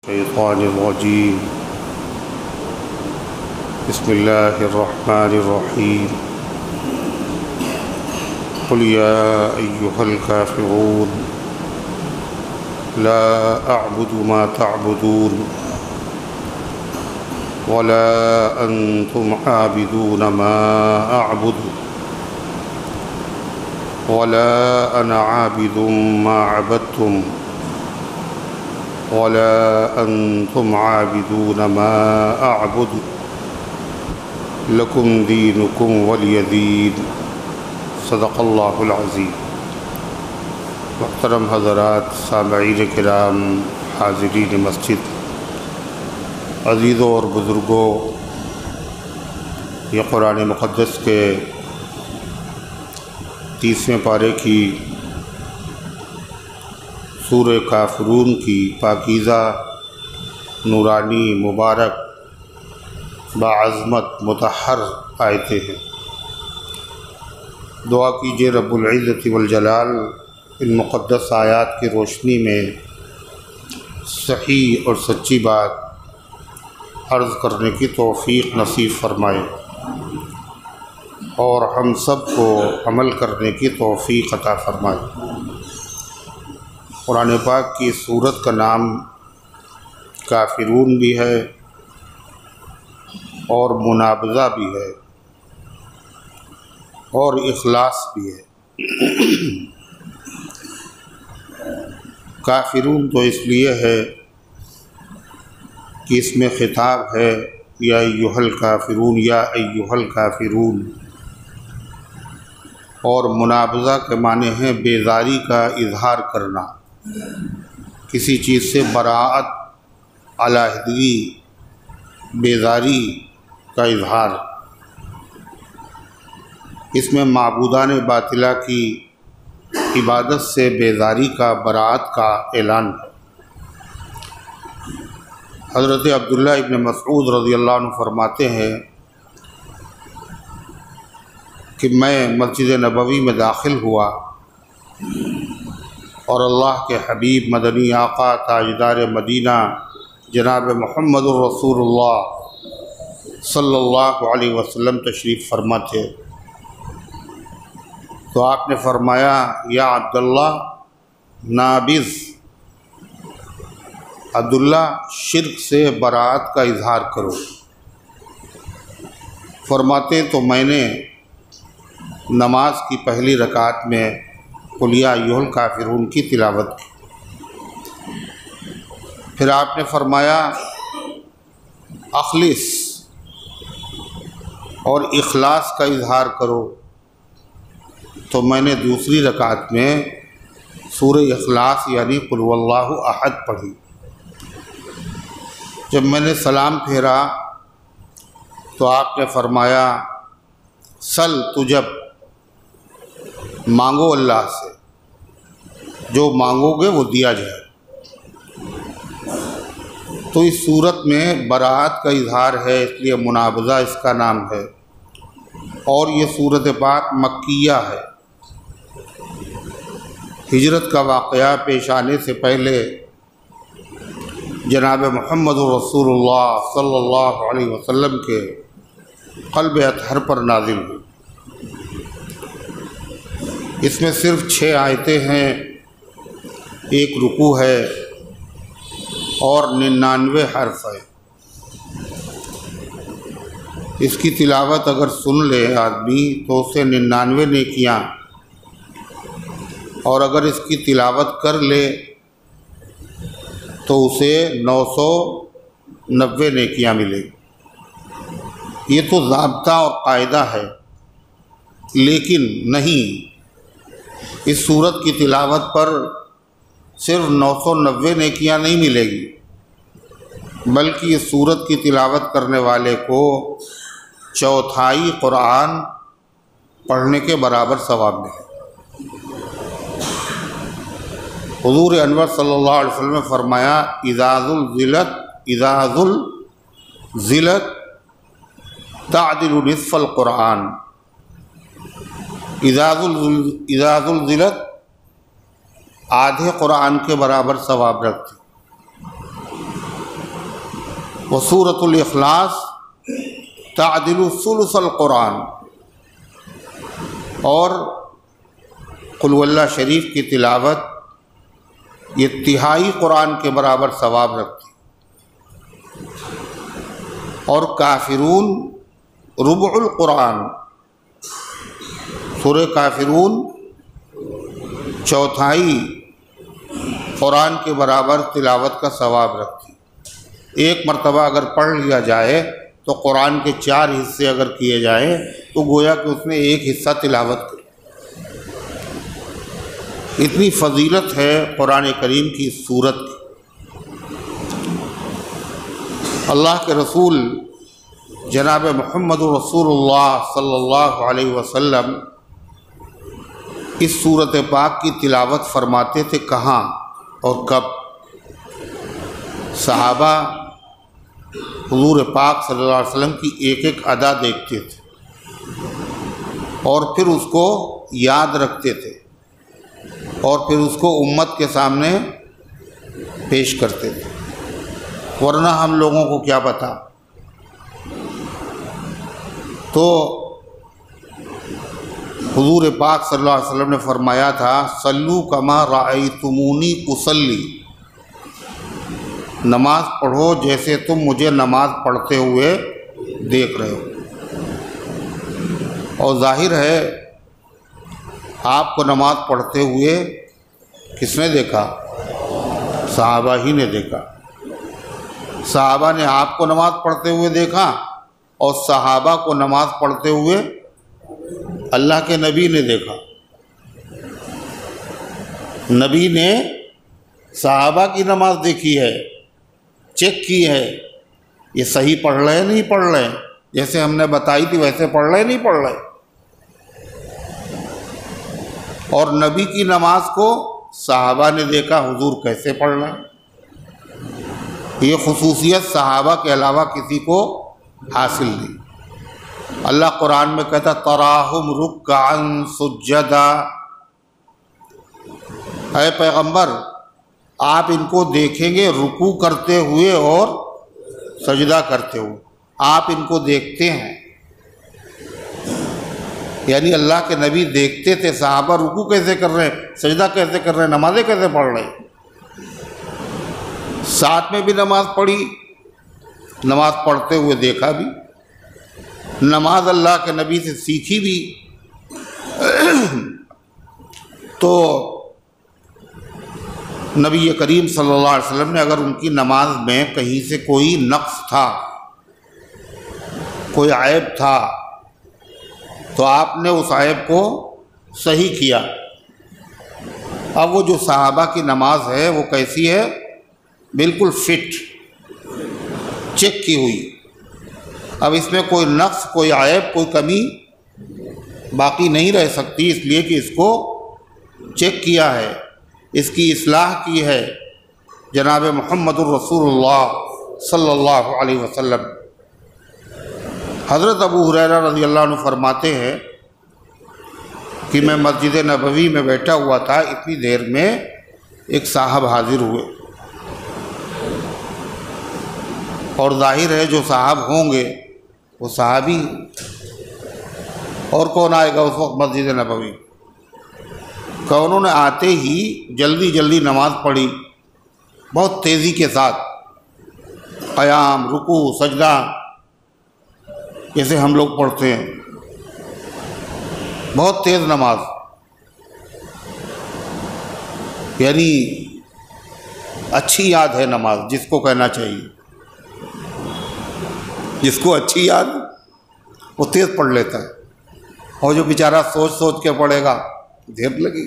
الشیطان الرجیم بسم اللہ الرحمن الرحیم قل یا ایہا الکافرون لا اعبد ما تعبدون ولا انتم عابدون ما اعبد ولا انا عابد ما عبدتم ولا أنتم عابدون ما أعبد لكم دينكم ولي دين صدق اللہ العظیم۔ محترم حضرات، سامعین کرام، حاضرین مسجد، عزیزوں اور بزرگوں، یہ قرآن مقدس کے 30ویں پارے کی سورہ کافرون کی پاکیزہ، نورانی، مبارک، باعظمت، مطہر آیتیں ہیں۔ دعا کیجیے رب العزت والجلال ان مقدس آیات کی روشنی میں صحیح اور سچی بات عرض کرنے کی توفیق نصیب فرمائے اور ہم سب کو عمل کرنے کی توفیق عطا فرمائے۔ قرآن پاک کی سورت کا نام کافرون بھی ہے اور منابذہ بھی ہے اور اخلاص بھی ہے۔ کافرون تو اس لیے ہے کہ اس میں خطاب ہے یا ایھا الکافرون، یا ایھا الکافرون، اور منابذہ کے معنی ہے بیزاری کا اظہار کرنا، کسی چیز سے براعت، علیحدگی، بیزاری کا اظہار۔ اس میں معبودان باطلہ کی عبادت سے بیزاری کا، براعت کا اعلان ہے۔ حضرت عبداللہ ابن مسعود رضی اللہ عنہ فرماتے ہیں کہ میں مسجد نبوی میں داخل ہوا اور اللہ کے حبیب مدنی آقا تاجدار مدینہ جناب محمد الرسول اللہ صلی اللہ علیہ وسلم تشریف فرما تھے، تو آپ نے فرمایا یا عبداللہ نابذ، عبداللہ شرک سے براعت کا اظہار کرو۔ فرماتے تو میں نے نماز کی پہلی رکعت میں قل یا ایھا الکافرون کی تلاوت کی۔ پھر آپ نے فرمایا اخلص، اور اخلاص کا اظہار کرو، تو میں نے دوسری رکعت میں سورہ اخلاص یعنی قل ھو اللہ احد پڑھی۔ جب میں نے سلام پھیرا تو آپ نے فرمایا سل تجب، مانگو اللہ سے، جو مانگو گے وہ دیا جائے۔ تو اس صورت میں براعت کا اظہار ہے، اس لیے منابذہ اس کا نام ہے، اور یہ سورت پاک مکیہ ہے۔ ہجرت کا واقعہ پیش آنے سے پہلے جناب محمد رسول اللہ صلی اللہ علیہ وسلم کے قلب اطہر پر نازل ہوئی۔ اس میں صرف 6 آیتیں ہیں، ایک رکوع ہے اور 99 حرف ہے۔ اس کی تلاوت اگر سن لے آدمی تو اسے 99 نیکیاں، اور اگر اس کی تلاوت کر لے تو اسے 990 نیکیاں ملے۔ یہ تو ضابطہ اور قاعدہ ہے، لیکن نہیں، اس صورت کی تلاوت پر صرف 990 نیکیاں نہیں ملے گی، بلکہ اس صورت کی تلاوت کرنے والے کو 1/4 قرآن پڑھنے کے برابر ثواب ملے۔ حضور انور صلی اللہ علیہ وسلم نے فرمایا اذا زلزلت تعدل نصف القرآن، اذا زلزلت آدھے قرآن کے برابر ثواب رکھتی۔ وسورۃ الاخلاص تعدل ثلث القرآن، اور قل هو اللہ شریف کی تلاوت یہ تہائی قرآن کے برابر ثواب رکھتی، اور کافرون ربع القرآن، سورہ کافرون چوتھائی قرآن کے برابر تلاوت کا ثواب رکھتی۔ ایک مرتبہ اگر پڑھ لیا جائے تو قرآن کے 4 حصے اگر کیے جائیں تو گویا کہ اس نے ایک حصہ تلاوت کی۔ اتنی فضیلت ہے قرآن کریم کی اس سورت کی۔ اللہ کے رسول جناب محمد رسول اللہ صلی اللہ علیہ وسلم اس سورت پاک کی تلاوت فرماتے تھے کہاں اور کب؟ صحابہ حضور پاک صلی اللہ علیہ وسلم کی ایک ایک ادا دیکھتے تھے اور پھر اس کو یاد رکھتے تھے اور پھر اس کو امت کے سامنے پیش کرتے تھے، ورنہ ہم لوگوں کو کیا پتہ۔ تو حضور پاک صلی اللہ علیہ وسلم نے فرمایا تھا صلو کما رأیتمونی اصلی، نماز پڑھو جیسے تم مجھے نماز پڑھتے ہوئے دیکھ رہے ہو۔ اور ظاہر ہے آپ کو نماز پڑھتے ہوئے کس نے دیکھا؟ صحابہ ہی نے دیکھا۔ صحابہ نے آپ کو نماز پڑھتے ہوئے دیکھا اور صحابہ کو نماز پڑھتے ہوئے اللہ کے نبی نے دیکھا۔ نبی نے صحابہ کی نماز دیکھی ہے، چیک کی ہے، یہ صحیح پڑھ رہے نہیں پڑھ رہے، جیسے ہم نے بتائی تھی ویسے پڑھ رہے نہیں پڑھ رہے۔ اور نبی کی نماز کو صحابہ نے دیکھا حضور کیسے پڑھ رہے ہیں۔ یہ خصوصیت صحابہ کے علاوہ کسی کو حاصل نہیں۔ اللہ قرآن میں کہتا تراہم رکعا سجدا، اے پیغمبر آپ ان کو دیکھیں گے رکوع کرتے ہوئے اور سجدہ کرتے ہوئے، آپ ان کو دیکھتے ہیں۔ یعنی اللہ کے نبی دیکھتے تھے صحابہ رکوع کیسے کر رہے ہیں، سجدہ کیسے کر رہے ہیں، نمازیں کیسے پڑھ رہے ہیں۔ ساتھ میں بھی نماز پڑھی، نماز پڑھتے ہوئے دیکھا بھی، نماز اللہ کے نبی سے سیکھی بھی۔ تو نبی کریم صلی اللہ علیہ وسلم نے اگر ان کی نماز میں کہیں سے کوئی نقص تھا، کوئی عیب تھا، تو آپ نے اس عیب کو صحیح کیا۔ اب وہ جو صحابہ کی نماز ہے وہ کیسی ہے؟ بالکل فٹ، چیک کی ہوئی۔ اب اس میں کوئی نقص، کوئی عیب، کوئی کمی باقی نہیں رہ سکتی، اس لیے کہ اس کو چیک کیا ہے، اس کی اصلاح کی ہے جناب محمد الرسول اللہ صلی اللہ علیہ وسلم۔ حضرت ابو ہریرہ رضی اللہ عنہ فرماتے ہیں کہ میں مسجد نبوی میں بیٹھا ہوا تھا، اتنی دیر میں ایک صاحب حاضر ہوئے، اور ظاہر ہے جو صاحب ہوں گے وہ صحابی، اور کون آئے گا اس وقت مسجد نبوی؟ کہ انہوں نے آتے ہی جلدی جلدی نماز پڑھی، بہت تیزی کے ساتھ، قیام، رکوع، سجدہ، جیسے ہم لوگ پڑھتے ہیں، بہت تیز نماز، یعنی اچھی یاد ہے نماز جس کو کہنا چاہیے، جس کو اچھی یاد وہ تیز پڑھ لیتا ہے، اور جو بیچارہ سوچ سوچ کے پڑھے گا دیر لگی۔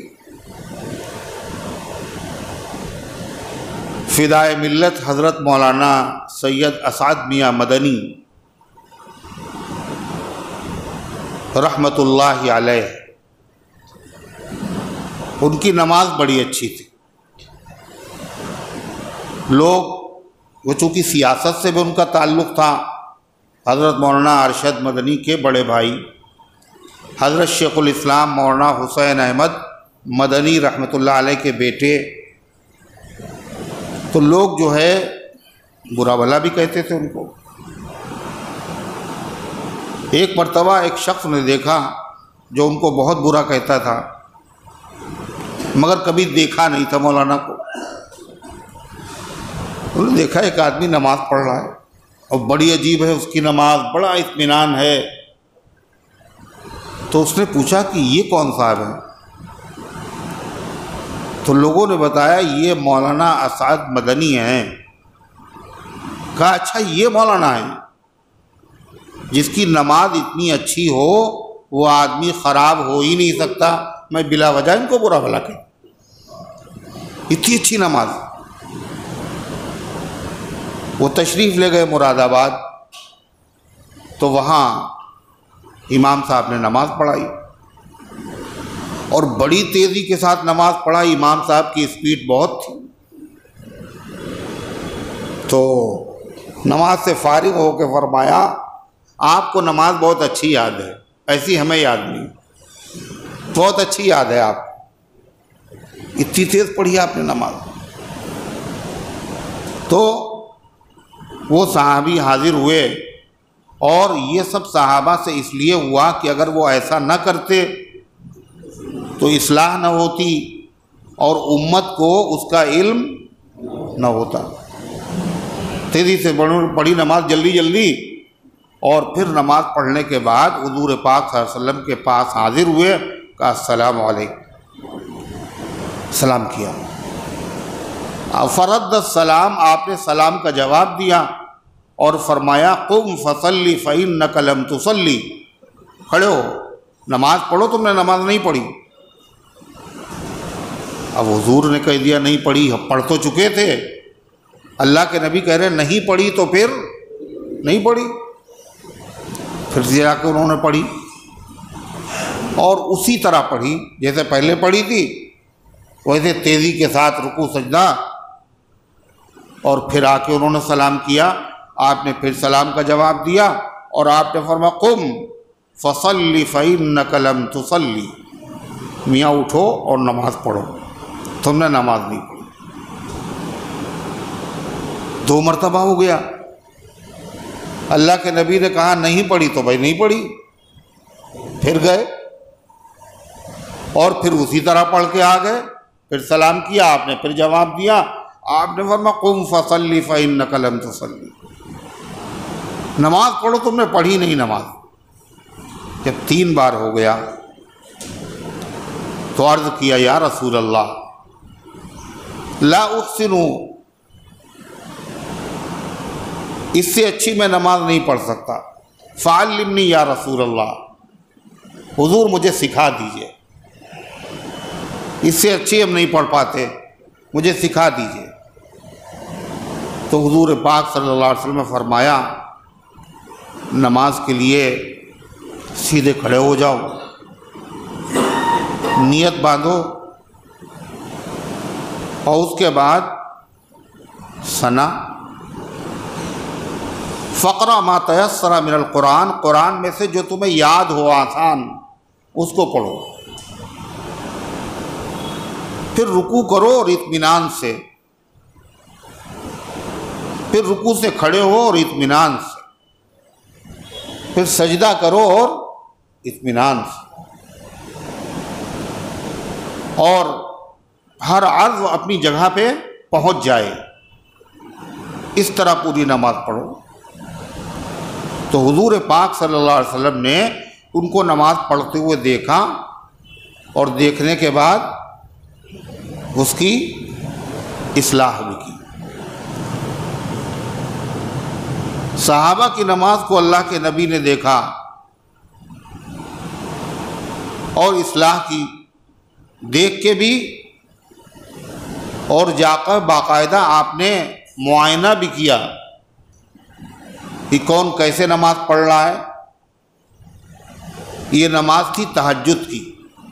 فدائے ملت حضرت مولانا سید اسعد میاں مدنی رحمۃ اللہ علیہ، ان کی نماز بڑی اچھی تھی۔ لوگ وہ چونکہ سیاست سے بھی ان کا تعلق تھا، حضرت مولانا ارشد مدنی کے بڑے بھائی حضرت شیخ الاسلام مولانا حسین احمد مدنی رحمۃ اللہ علیہ کے بیٹے، تو لوگ جو ہے برا بھلا بھی کہتے تھے ان کو۔ ایک مرتبہ ایک شخص نے دیکھا جو ان کو بہت برا کہتا تھا، مگر کبھی دیکھا نہیں تھا مولانا کو۔ انہوں نے دیکھا ایک آدمی نماز پڑھ رہا ہے اور بڑی عجیب ہے اس کی نماز، بڑا اطمینان ہے۔ تو اس نے پوچھا کہ یہ کون صاحب ہے؟ تو لوگوں نے بتایا یہ مولانا اسعد مدنی ہیں۔ کہا اچھا یہ مولانا ہے؟ جس کی نماز اتنی اچھی ہو وہ آدمی خراب ہو ہی نہیں سکتا، میں بلا وجہ ان کو برا بھلا کہوں، اتنی اچھی نماز۔ وہ تشریف لے گئے مراد آباد، تو وہاں امام صاحب نے نماز پڑھائی اور بڑی تیزی کے ساتھ نماز پڑھائی۔ امام صاحب کی اسپیڈ بہت تھی۔ تو نماز سے فارغ ہو کے فرمایا آپ کو نماز بہت اچھی یاد ہے، ایسی ہمیں یاد نہیں، بہت اچھی یاد ہے آپ، اتنی تیز پڑھی آپ نے نماز۔ تو وہ صحابی حاضر ہوئے، اور یہ سب صحابہ سے اس لیے ہوا کہ اگر وہ ایسا نہ کرتے تو اصلاح نہ ہوتی اور امت کو اس کا علم نہ ہوتا۔ تیزی سے پڑھی نماز جلدی جلدی، اور پھر نماز پڑھنے کے بعد حضور پاک صلی اللہ علیہ وسلم کے پاس حاضر ہوئے، کہا السلام علیکم، سلام کیا۔ فرد السلام، آپ نے سلام کا جواب دیا اور فرمایا قم فصلی فإنک لم تصلی، کھڑے ہو نماز پڑھو، تم نے نماز نہیں پڑھی۔ اب حضور نے کہہ دیا نہیں پڑھی، پڑھ تو چکے تھے، اللہ کے نبی کہہ رہے نہیں پڑھی تو پھر نہیں پڑھی۔ پھر جا کے انہوں نے پڑھی اور اسی طرح پڑھی جیسے پہلے پڑھی تھی، ویسے تیزی کے ساتھ رکوع سجدہ، اور پھر آ کے انہوں نے سلام کیا۔ آپ نے پھر سلام کا جواب دیا اور آپ نے فرمایا قم فصلی فإنک لم تصلی، میاں اٹھو اور نماز پڑھو، تم نے نماز نہیں پڑھی۔ 2 مرتبہ ہو گیا۔ اللہ کے نبی نے کہا نہیں پڑھی تو بھائی نہیں پڑھی، پھر گئے اور پھر اسی طرح پڑھ کے آ گئے، پھر سلام کیا، آپ نے پھر جواب دیا، آپ نے فرمایا قم فصلی فإنک لم تصلی، نماز پڑھو، تم نے پڑھی نہیں نماز۔ جب 3 بار ہو گیا تو عرض کیا یا رسول اللہ لا احسن، اس سے اچھی میں نماز نہیں پڑھ سکتا، فعلمنی یا رسول اللہ، حضور مجھے سکھا دیجئے، اس سے اچھی ہم نہیں پڑھ پاتے، مجھے سکھا دیجئے۔ تو حضور پاک صلی اللہ علیہ وسلم نے فرمایا نماز کے لیے سیدھے کھڑے ہو جاؤ، نیت باندھو، اور اس کے بعد ثنا فقرہ ما تیسر من القرآن، قرآن میں سے جو تمہیں یاد ہو آسان اس کو پڑھو، پھر رکوع کرو اور اطمینان سے، پھر رکوع سے کھڑے ہو اور اطمینان سے، پھر سجدہ کرو اور اطمینان سے، اور ہر عضو اپنی جگہ پہ پہنچ جائے، اس طرح پوری نماز پڑھو۔ تو حضور پاک صلی اللہ علیہ وسلم نے ان کو نماز پڑھتے ہوئے دیکھا، اور دیکھنے کے بعد اس کی اصلاح بھی کی۔ صحابہ کی نماز کو اللہ کے نبی نے دیکھا اور اصلاح کی، دیکھ کے بھی، اور جا کر باقاعدہ آپ نے معائنہ بھی کیا کہ کون کیسے نماز پڑھ رہا ہے۔ یہ نماز تھی تہجد کی،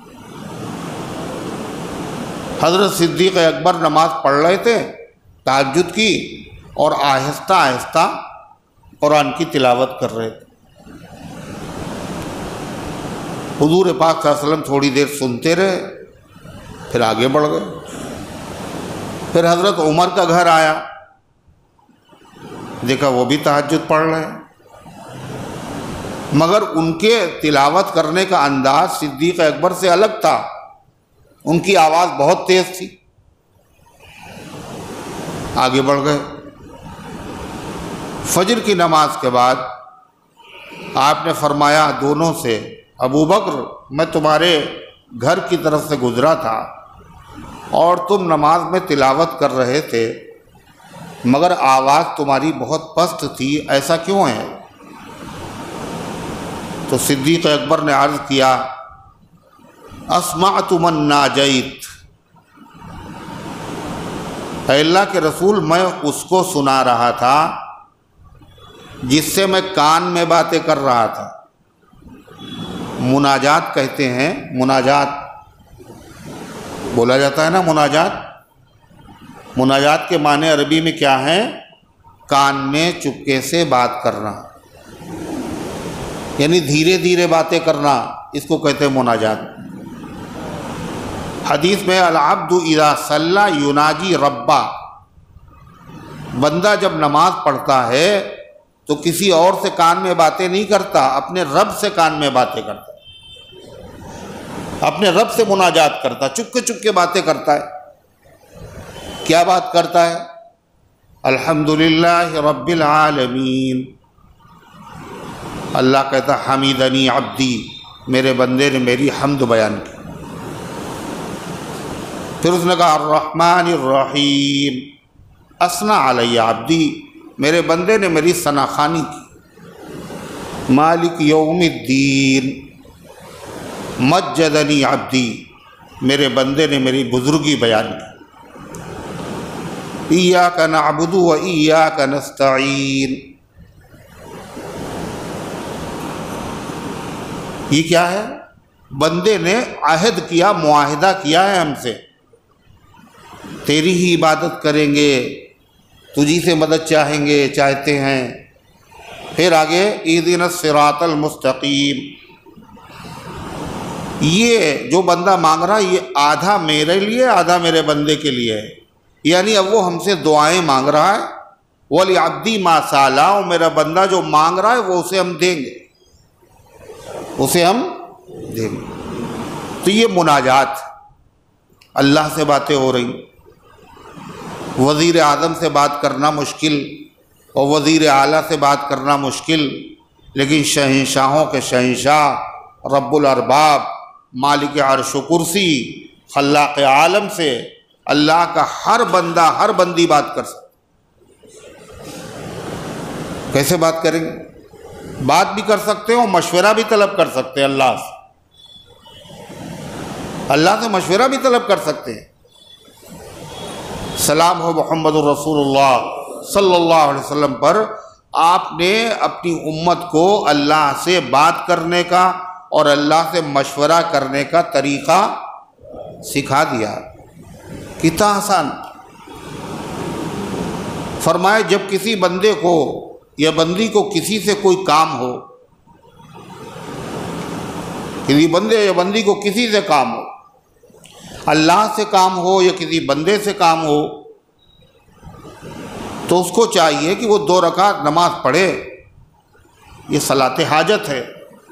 حضرت صدیق اکبر نماز پڑھ رہے تھے تہجد کی، اور آہستہ آہستہ قرآن کی تلاوت کر رہے تھے۔ حضور پاک صلی اللہ علیہ وسلم تھوڑی دیر سنتے رہے، پھر آگے بڑھ گئے۔ پھر حضرت عمر کا گھر آیا، دیکھا وہ بھی تہجد پڑھ رہے ہیں، مگر ان کے تلاوت کرنے کا انداز صدیق اکبر سے الگ تھا، ان کی آواز بہت تیز تھی۔ آگے بڑھ گئے، فجر کی نماز کے بعد آپ نے فرمایا دونوں سے، ابو بکر میں تمہارے گھر کی طرف سے گزرا تھا اور تم نماز میں تلاوت کر رہے تھے، مگر آواز تمہاری بہت پست تھی، ایسا کیوں ہے؟ تو صدیق اکبر نے عرض کیا اسمعت من ناجیت، اے اللہ کے رسول میں اس کو سنا رہا تھا جس سے میں کان میں باتیں کر رہا تھا۔ مناجات کہتے ہیں، مناجات بولا جاتا ہے نا، مناجات کے معنی عربی میں کیا ہیں؟ کان میں چپکے سے بات کرنا، یعنی دھیرے دھیرے باتیں کرنا، اس کو کہتے ہیں مناجات۔ حدیث میں العبد اذا صلی یناجی ربا، بندہ جب نماز پڑھتا ہے تو کسی اور سے کان میں باتیں نہیں کرتا، اپنے رب سے کان میں باتیں کرتا، اپنے رب سے مناجات کرتا، چپکے چپکے باتیں کرتا ہے۔ کیا بات کرتا ہے؟ الحمدللہ رب العالمین، اللہ کہتا حمیدنی عبدی، میرے بندے نے میری حمد بیان کی۔ پھر اس نے کہا الرحمن الرحیم، اثنا علی عبدی، میرے بندے نے میری ثنا خوانی کی۔ مالک یوم الدین، مجدنی عبدی، میرے بندے نے میری بزرگی بیان کی۔ ایاک نعبد و ایاک نستعین، یہ کیا ہے؟ بندے نے عہد کیا، معاہدہ کیا ہے ہم سے، تیری ہی عبادت کریں گے، تجھی سے مدد چاہیں گے، چاہتے ہیں۔ پھر آگے اہدنا الصراط المستقیم، یہ جو بندہ مانگ رہا ہے یہ آدھا میرے لیے آدھا میرے بندے کے لیے ہے، یعنی اب وہ ہم سے دعائیں مانگ رہا ہے۔ وَلِعَبْدِي مَا سَأَلَ، میرا بندہ جو مانگ رہا ہے وہ اسے ہم دیں گے، اسے ہم دیں گے۔ تو یہ مناجات، اللہ سے باتیں ہو رہی، وزیر اعظم سے بات کرنا مشکل اور وزیر اعلیٰ سے بات کرنا مشکل، لیکن شہنشاہوں کے شہنشاہ رب الارباب مالک عرش و کرسی خلاق عالم سے اللہ کا ہر بندہ ہر بندی بات کر سکتا۔ کیسے بات کریں گے؟ بات بھی کر سکتے ہو، مشورہ بھی طلب کر سکتے ہیں، اللہ سے مشورہ بھی طلب کر سکتے ہیں۔ سلام ہو محمد الرسول اللہ صلی اللہ علیہ وسلم پر، آپ نے اپنی امت کو اللہ سے بات کرنے کا اور اللہ سے مشورہ کرنے کا طریقہ سکھا دیا۔ کتنا آسان۔ فرمائے جب کسی بندے کو یا بندی کو کسی سے کوئی کام ہو، کسی بندے یا بندی کو کسی سے کام ہو، اللہ سے کام ہو یا کسی بندے سے کام ہو، تو اس کو چاہیے کہ وہ 2 رکعت نماز پڑھے، یہ صلاۃ حاجت ہے۔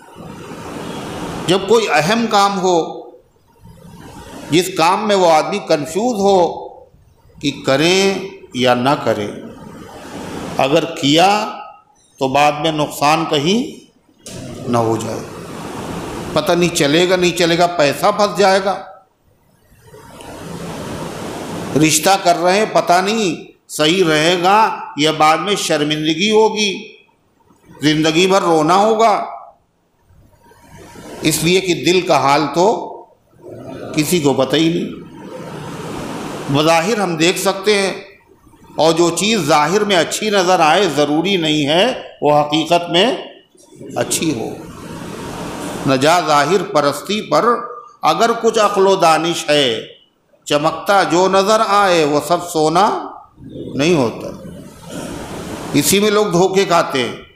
جب کوئی اہم کام ہو، جس کام میں وہ آدمی کنفیوز ہو کہ کریں یا نہ کریں، اگر کیا تو بعد میں نقصان کہیں نہ ہو جائے، پتہ نہیں چلے گا نہیں چلے گا، پیسہ پھنس جائے گا، رشتہ کر رہے ہیں پتہ نہیں صحیح رہے گا یا بعد میں شرمندگی ہوگی، زندگی بھر رونا ہوگا، اس لیے کہ دل کا حال تو کسی کو پتہ ہی نہیں۔ بظاہر ہم دیکھ سکتے ہیں، اور جو چیز ظاہر میں اچھی نظر آئے ضروری نہیں ہے وہ حقیقت میں اچھی ہو۔ نجا ظاہر پرستی پر اگر کچھ عقل و دانش ہے، چمکتا جو نظر آئے وہ سب سونا نہیں ہوتا، اسی میں لوگ دھوکے کھاتے ہیں۔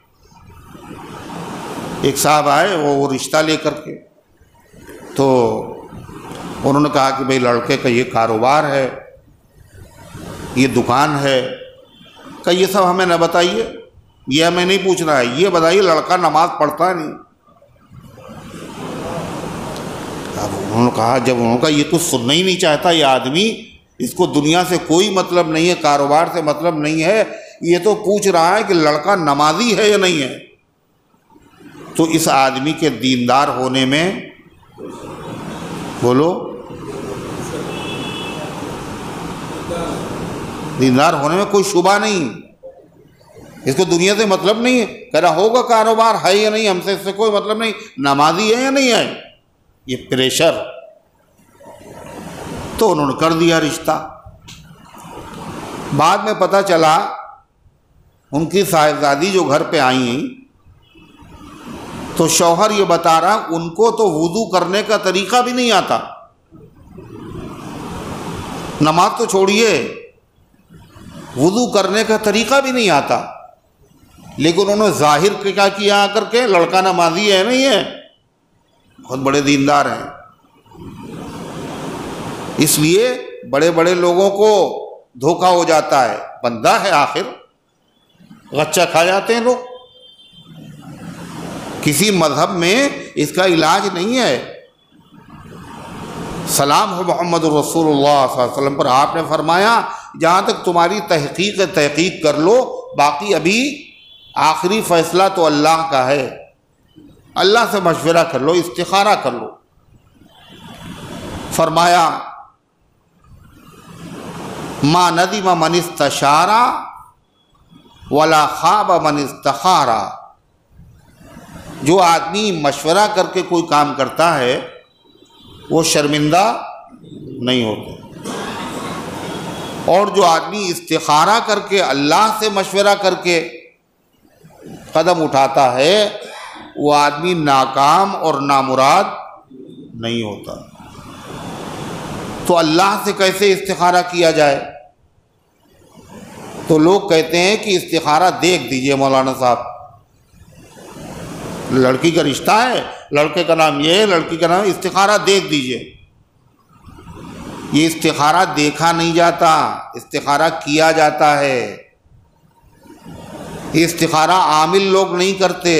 ایک صاحب آئے وہ رشتہ لے کر کے، تو انہوں نے کہا کہ بھئی لڑکے کا یہ کاروبار ہے، یہ دکان ہے، کہ یہ سب ہمیں نہ بتائیے، یہ ہمیں نہیں پوچھنا ہے، یہ بتائیے لڑکا نماز پڑھتا نہیں۔ اب انہوں نے کہا، جب انہوں نے کہا یہ کچھ سننا ہی نہیں چاہتا یہ آدمی، اس کو دنیا سے کوئی مطلب نہیں ہے، کاروبار سے مطلب نہیں ہے، یہ تو پوچھ رہا ہے کہ لڑکا نمازی ہے یا نہیں ہے، تو اس آدمی کے دیندار ہونے میں بولو دیندار ہونے میں کوئی شبہ نہیں، اس کو دنیا سے مطلب نہیں ہے، کہہ رہا ہوگا کاروبار ہے یا نہیں، ہم سے اس سے کوئی مطلب نہیں، نمازی ہے یا نہیں ہے، یہ پریشر۔ تو انہوں نے کر دیا رشتہ۔ بعد میں پتہ چلا ان کی صاحبزادی جو گھر پہ آئی ہیں تو شوہر یہ بتا رہا ان کو تو وضو کرنے کا طریقہ بھی نہیں آتا، نماز تو چھوڑیے وضو کرنے کا طریقہ بھی نہیں آتا، لیکن انہوں نے ظاہر کیا کیا کر کے لڑکا نمازی ہے نہیں ہے، بہت بڑے دیندار ہیں۔ اس لیے بڑے بڑے لوگوں کو دھوکہ ہو جاتا ہے، بندہ ہے آخر، غچہ کھا جاتے ہیں لوگ۔ کسی مذہب میں اس کا علاج نہیں ہے۔ سلام ہو محمد رسول اللہ صلی اللہ علیہ وسلم پر، آپ نے فرمایا جہاں تک تمہاری تحقیق کر لو، باقی ابھی آخری فیصلہ تو اللہ کا ہے، اللہ سے مشورہ کر لو، استخارہ کر لو۔ فرمایا ما ندم من استشار ولا خواب من استخار، جو آدمی مشورہ کر کے کوئی کام کرتا ہے وہ شرمندہ نہیں ہوتے، اور جو آدمی استخارہ کر کے اللہ سے مشورہ کر کے قدم اٹھاتا ہے وہ آدمی ناکام اور نامراد نہیں ہوتا۔ تو اللہ سے کیسے استخارہ کیا جائے؟ تو لوگ کہتے ہیں کہ استخارہ دیکھ دیجئے مولانا صاحب، لڑکی کا رشتہ ہے، لڑکے کا نام یہ ہے، لڑکی کا نام، استخارہ دیکھ دیجئے۔ یہ استخارہ دیکھا نہیں جاتا، استخارہ کیا جاتا ہے۔ یہ استخارہ عامل لوگ نہیں کرتے،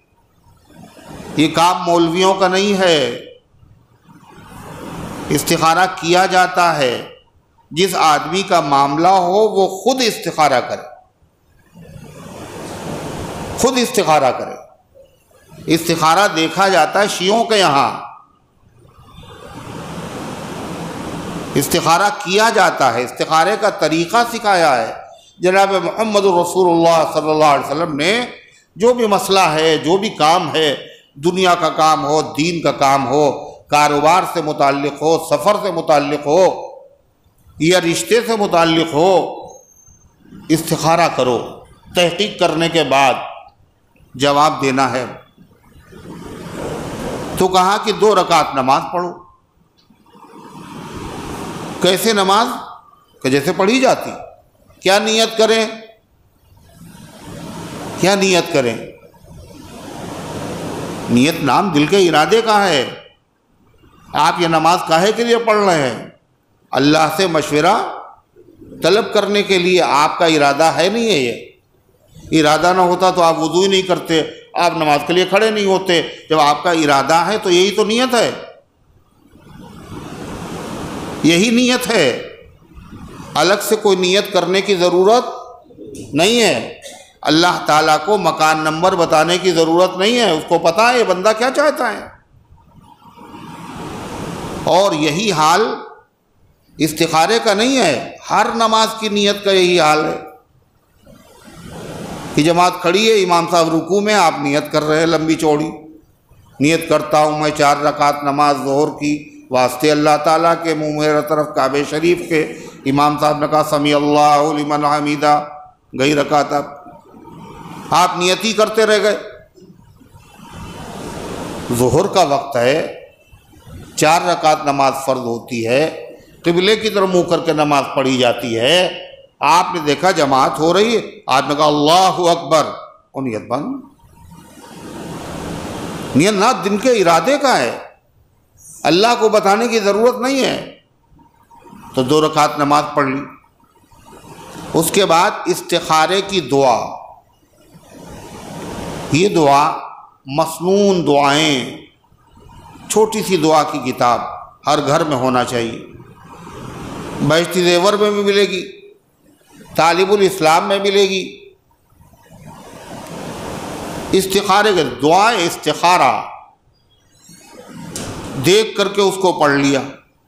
یہ کام مولویوں کا نہیں ہے، استخارہ کیا جاتا ہے۔ جس آدمی کا معاملہ ہو وہ خود استخارہ کرے، خود استخارہ کرے۔ استخارہ دیکھا جاتا ہے شیعوں کے یہاں، استخارہ کیا جاتا ہے، استخارے کا طریقہ سکھایا ہے جناب محمد رسول اللہ صلی اللہ علیہ وسلم نے۔ جو بھی مسئلہ ہے، جو بھی کام ہے، دنیا کا کام ہو، دین کا کام ہو، کاروبار سے متعلق ہو، سفر سے متعلق ہو یا رشتے سے متعلق ہو، استخارہ کرو، تحقیق کرنے کے بعد جواب دینا ہے۔ تو کہا کہ 2 رکعت نماز پڑھو۔ کیسے نماز؟ کہ جیسے پڑھی جاتی۔ کیا نیت کریں؟ کیا نیت کریں؟ نیت نام دل کے ارادے کا ہے۔ آپ یہ نماز کاہے کے لیے پڑھ رہے ہیں؟ اللہ سے مشورہ طلب کرنے کے لیے۔ آپ کا ارادہ ہے نہیں ہے، یہ ارادہ نہ ہوتا تو آپ وضو ہی نہیں کرتے، آپ نماز کے لیے کھڑے نہیں ہوتے۔ جب آپ کا ارادہ ہے تو یہی تو نیت ہے، یہی نیت ہے، الگ سے کوئی نیت کرنے کی ضرورت نہیں ہے۔ اللہ تعالیٰ کو مکان نمبر بتانے کی ضرورت نہیں ہے، اس کو پتہ ہے یہ بندہ کیا چاہتا ہے۔ اور یہی حال استخارے کا نہیں ہے، ہر نماز کی نیت کا یہی حال ہے کہ جماعت کھڑی ہے، امام صاحب رکوع میں، آپ نیت کر رہے ہیں لمبی چوڑی، نیت کرتا ہوں میں 4 رکعت نماز ظہر کی واسطے اللہ تعالیٰ کے، منہ میرے طرف کعبہ شریف کے۔ امام صاحب نے کہا سمیع اللہ لمن حمیدہ، گئی رکعت، آپ نیت ہی کرتے رہ گئے۔ ظہر کا وقت ہے، 4 رکعت نماز فرض ہوتی ہے، قبلے کی طرف منہ کر کے نماز پڑھی جاتی ہے۔ آپ نے دیکھا جماعت ہو رہی ہے، آپ نے کہا اللہ اکبر، اور نیت بند۔ نیت نہ دن کے ارادے کا ہے، اللہ کو بتانے کی ضرورت نہیں ہے۔ تو 2 رکعت نماز پڑھ لی۔ اس کے بعد استخارے کی دعا. یہ دعا مسنون دعائیں، چھوٹی سی دعا کی کتاب ہر گھر میں ہونا چاہیے. بہشتی زیور میں بھی ملے گی، طالب الاسلام میں ملے گی. استخارے کے دعا استخارہ دیکھ کر کے اس کو پڑھ لیا.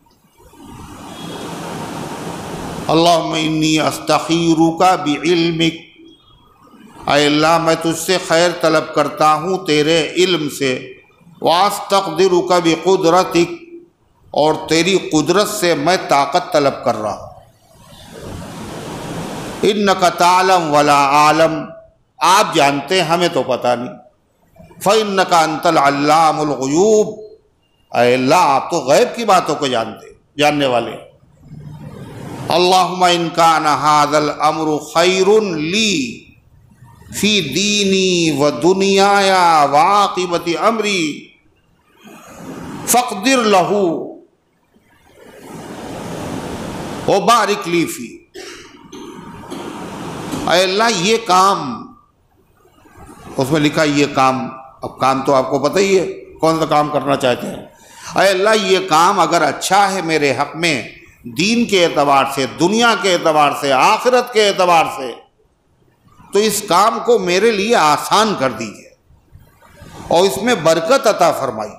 اللہم انی استخیرک بعلمک، اے اللہ میں تجھ سے خیر طلب کرتا ہوں تیرے علم سے. واستقدرک بقدرتک، اور تیری قدرت سے میں طاقت طلب کر رہا ہوں. انک تعلم ولا اعلم، آپ جانتے ہیں ہمیں تو پتہ نہیں. فانک انت العلام الغیوب، اے اللہ آپ تو غیب کی باتوں کو جاننے والے. اللہم ان کان ھذا الامر خیر لی فی دینی و دنیای و عاقبت امری فاقدر لہ وبارک لی فی. اے اللہ یہ کام، اس میں لکھا یہ کام، اب کام تو آپ کو پتہ ہی ہے کون سا کام کرنا چاہتے ہیں. اے اللہ یہ کام اگر اچھا ہے میرے حق میں، دین کے اعتبار سے، دنیا کے اعتبار سے، آخرت کے اعتبار سے، تو اس کام کو میرے لیے آسان کر دیجیے اور اس میں برکت عطا فرمائی.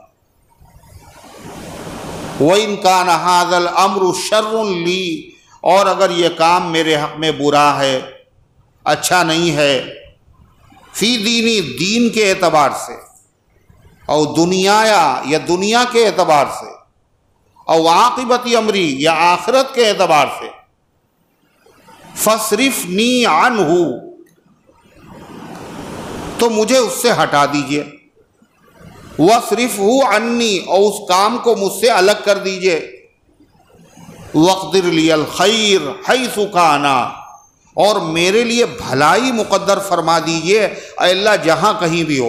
وَإِن كَانَ هَذَا الْأَمْرُ شَرٌّ لِّي، اور اگر یہ کام میرے حق میں برا ہے، اچھا نہیں ہے، فی دینی دین کے اعتبار سے، اور دنیایا یا دنیا کے اعتبار سے، اور عاقبت امری یا آخرت کے اعتبار سے، فاصرفنی عنہ، تو مجھے اس سے ہٹا دیجئے. واصرفہ عنی، اور اس کام کو مجھ سے الگ کر دیجئے. واقدر لی الخیر حیث کان، اور میرے لیے بھلائی مقدر فرما دیجئے اے اللہ جہاں کہیں بھی ہو.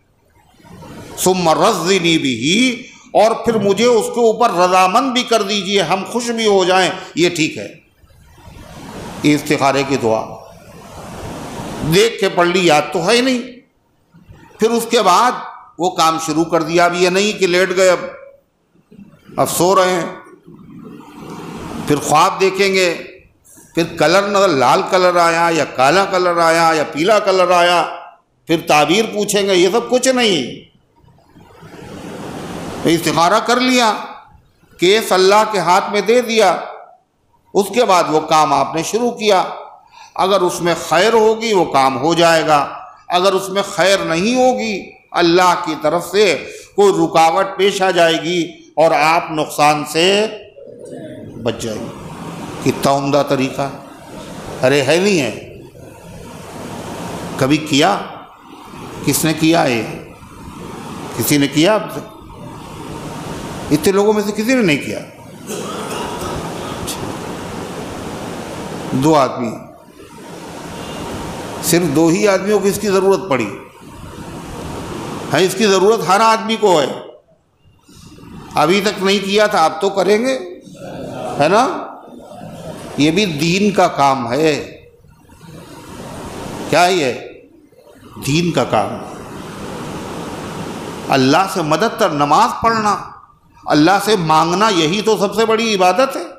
ثم رضنی بہ، اور پھر مجھے اس کے اوپر رضامند بھی کر دیجئے، ہم خوش بھی ہو جائیں، یہ ٹھیک ہے. یہ استخارے کی دعا دیکھ کے پڑھ لی، یاد تو ہے ہی نہیں. پھر اس کے بعد وہ کام شروع کر دیا. اب یہ نہیں کہ لیٹ گئے اب سو رہے ہیں. پھر خواب دیکھیں گے، پھر کلر نظر، لال کلر آیا یا کالا کلر آیا یا پیلا کلر آیا، پھر تعبیر پوچھیں گے. یہ سب کچھ نہیں. استخارہ کر لیا، کیس اللہ کے ہاتھ میں دے دیا، اس کے بعد وہ کام آپ نے شروع کیا. اگر اس میں خیر ہوگی وہ کام ہو جائے گا، اگر اس میں خیر نہیں ہوگی اللہ کی طرف سے کوئی رکاوٹ پیش آ جائے گی اور آپ نقصان سے بچ جائیں گے. کتنا عمدہ طریقہ. ارے ہے نہیں ہے؟ کبھی کیا؟ کس نے کیا؟ یہ کسی نے کیا آپ سے؟ اتنے لوگوں میں سے کسی نے نہیں کیا. دو آدمی، صرف دو ہی آدمیوں کو اس کی ضرورت پڑی ہے. اس کی ضرورت ہر آدمی کو ہے. ابھی تک نہیں کیا تھا، آپ تو کریں گے، ہے نا؟ یہ بھی دین کا کام ہے. کیا یہ دین کا کام؟ اللہ سے مدد تر، نماز پڑھنا، اللہ سے مانگنا، یہی تو سب سے بڑی عبادت ہے.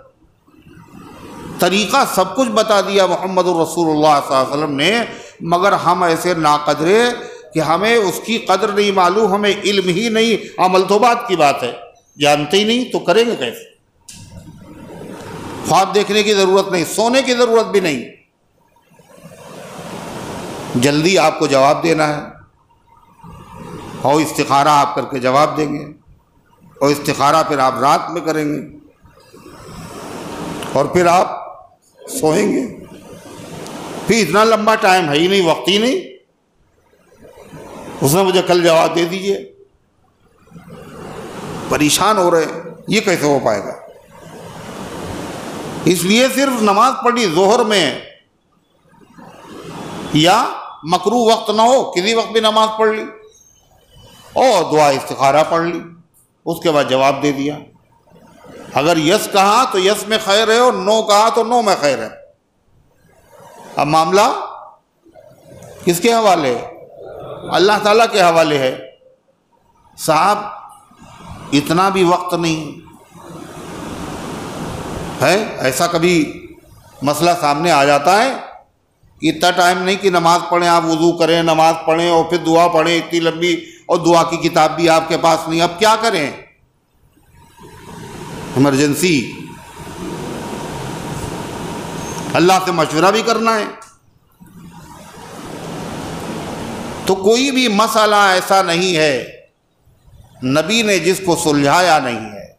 طریقہ سب کچھ بتا دیا محمد الرسول اللہ صلی اللہ علیہ وسلم نے، مگر ہم ایسے ناقدرے کہ ہمیں اس کی قدر نہیں معلوم، ہمیں علم ہی نہیں. عمل تو بات کی بات ہے، جانتے ہی نہیں تو کریں گے کیسے؟ خواب دیکھنے کی ضرورت نہیں، سونے کی ضرورت بھی نہیں. جلدی آپ کو جواب دینا ہے، اور استخارہ آپ کر کے جواب دیں گے، اور استخارہ پھر آپ رات میں کریں گے، اور پھر آپ سوئیں گے. پھر اتنا لمبا ٹائم ہے ہی نہیں، وقت ہی نہیں. اس نے مجھے کل جواب دے دیجئے. پریشان ہو رہے ہیں، یہ کیسے ہو پائے گا؟ اس لیے صرف نماز پڑھی ظہر میں یا مکروہ وقت نہ ہو، کسی وقت بھی نماز پڑھ لی اور دعا استخارہ پڑھ لی، اس کے بعد جواب دے دیا. اگر یس کہا تو یس میں خیر ہے، اور نو کہا تو نو میں خیر ہے. اب معاملہ کس کے حوالے؟ اللہ تعالیٰ کے حوالے ہے۔ صاحب اتنا بھی وقت نہیں ہے، ایسا کبھی مسئلہ سامنے آ جاتا ہے کہ اتنا ٹائم نہیں کہ نماز پڑھیں، آپ وضو کریں، نماز پڑھیں اور پھر دعا پڑھیں اتنی لمبی، اور دعا کی کتاب بھی آپ کے پاس نہیں، اب کیا کریں؟ ایمرجنسی، اللہ سے مشورہ بھی کرنا ہے۔ تو کوئی بھی مسئلہ ایسا نہیں ہے نبی نے جس کو سلجھایا نہیں ہے۔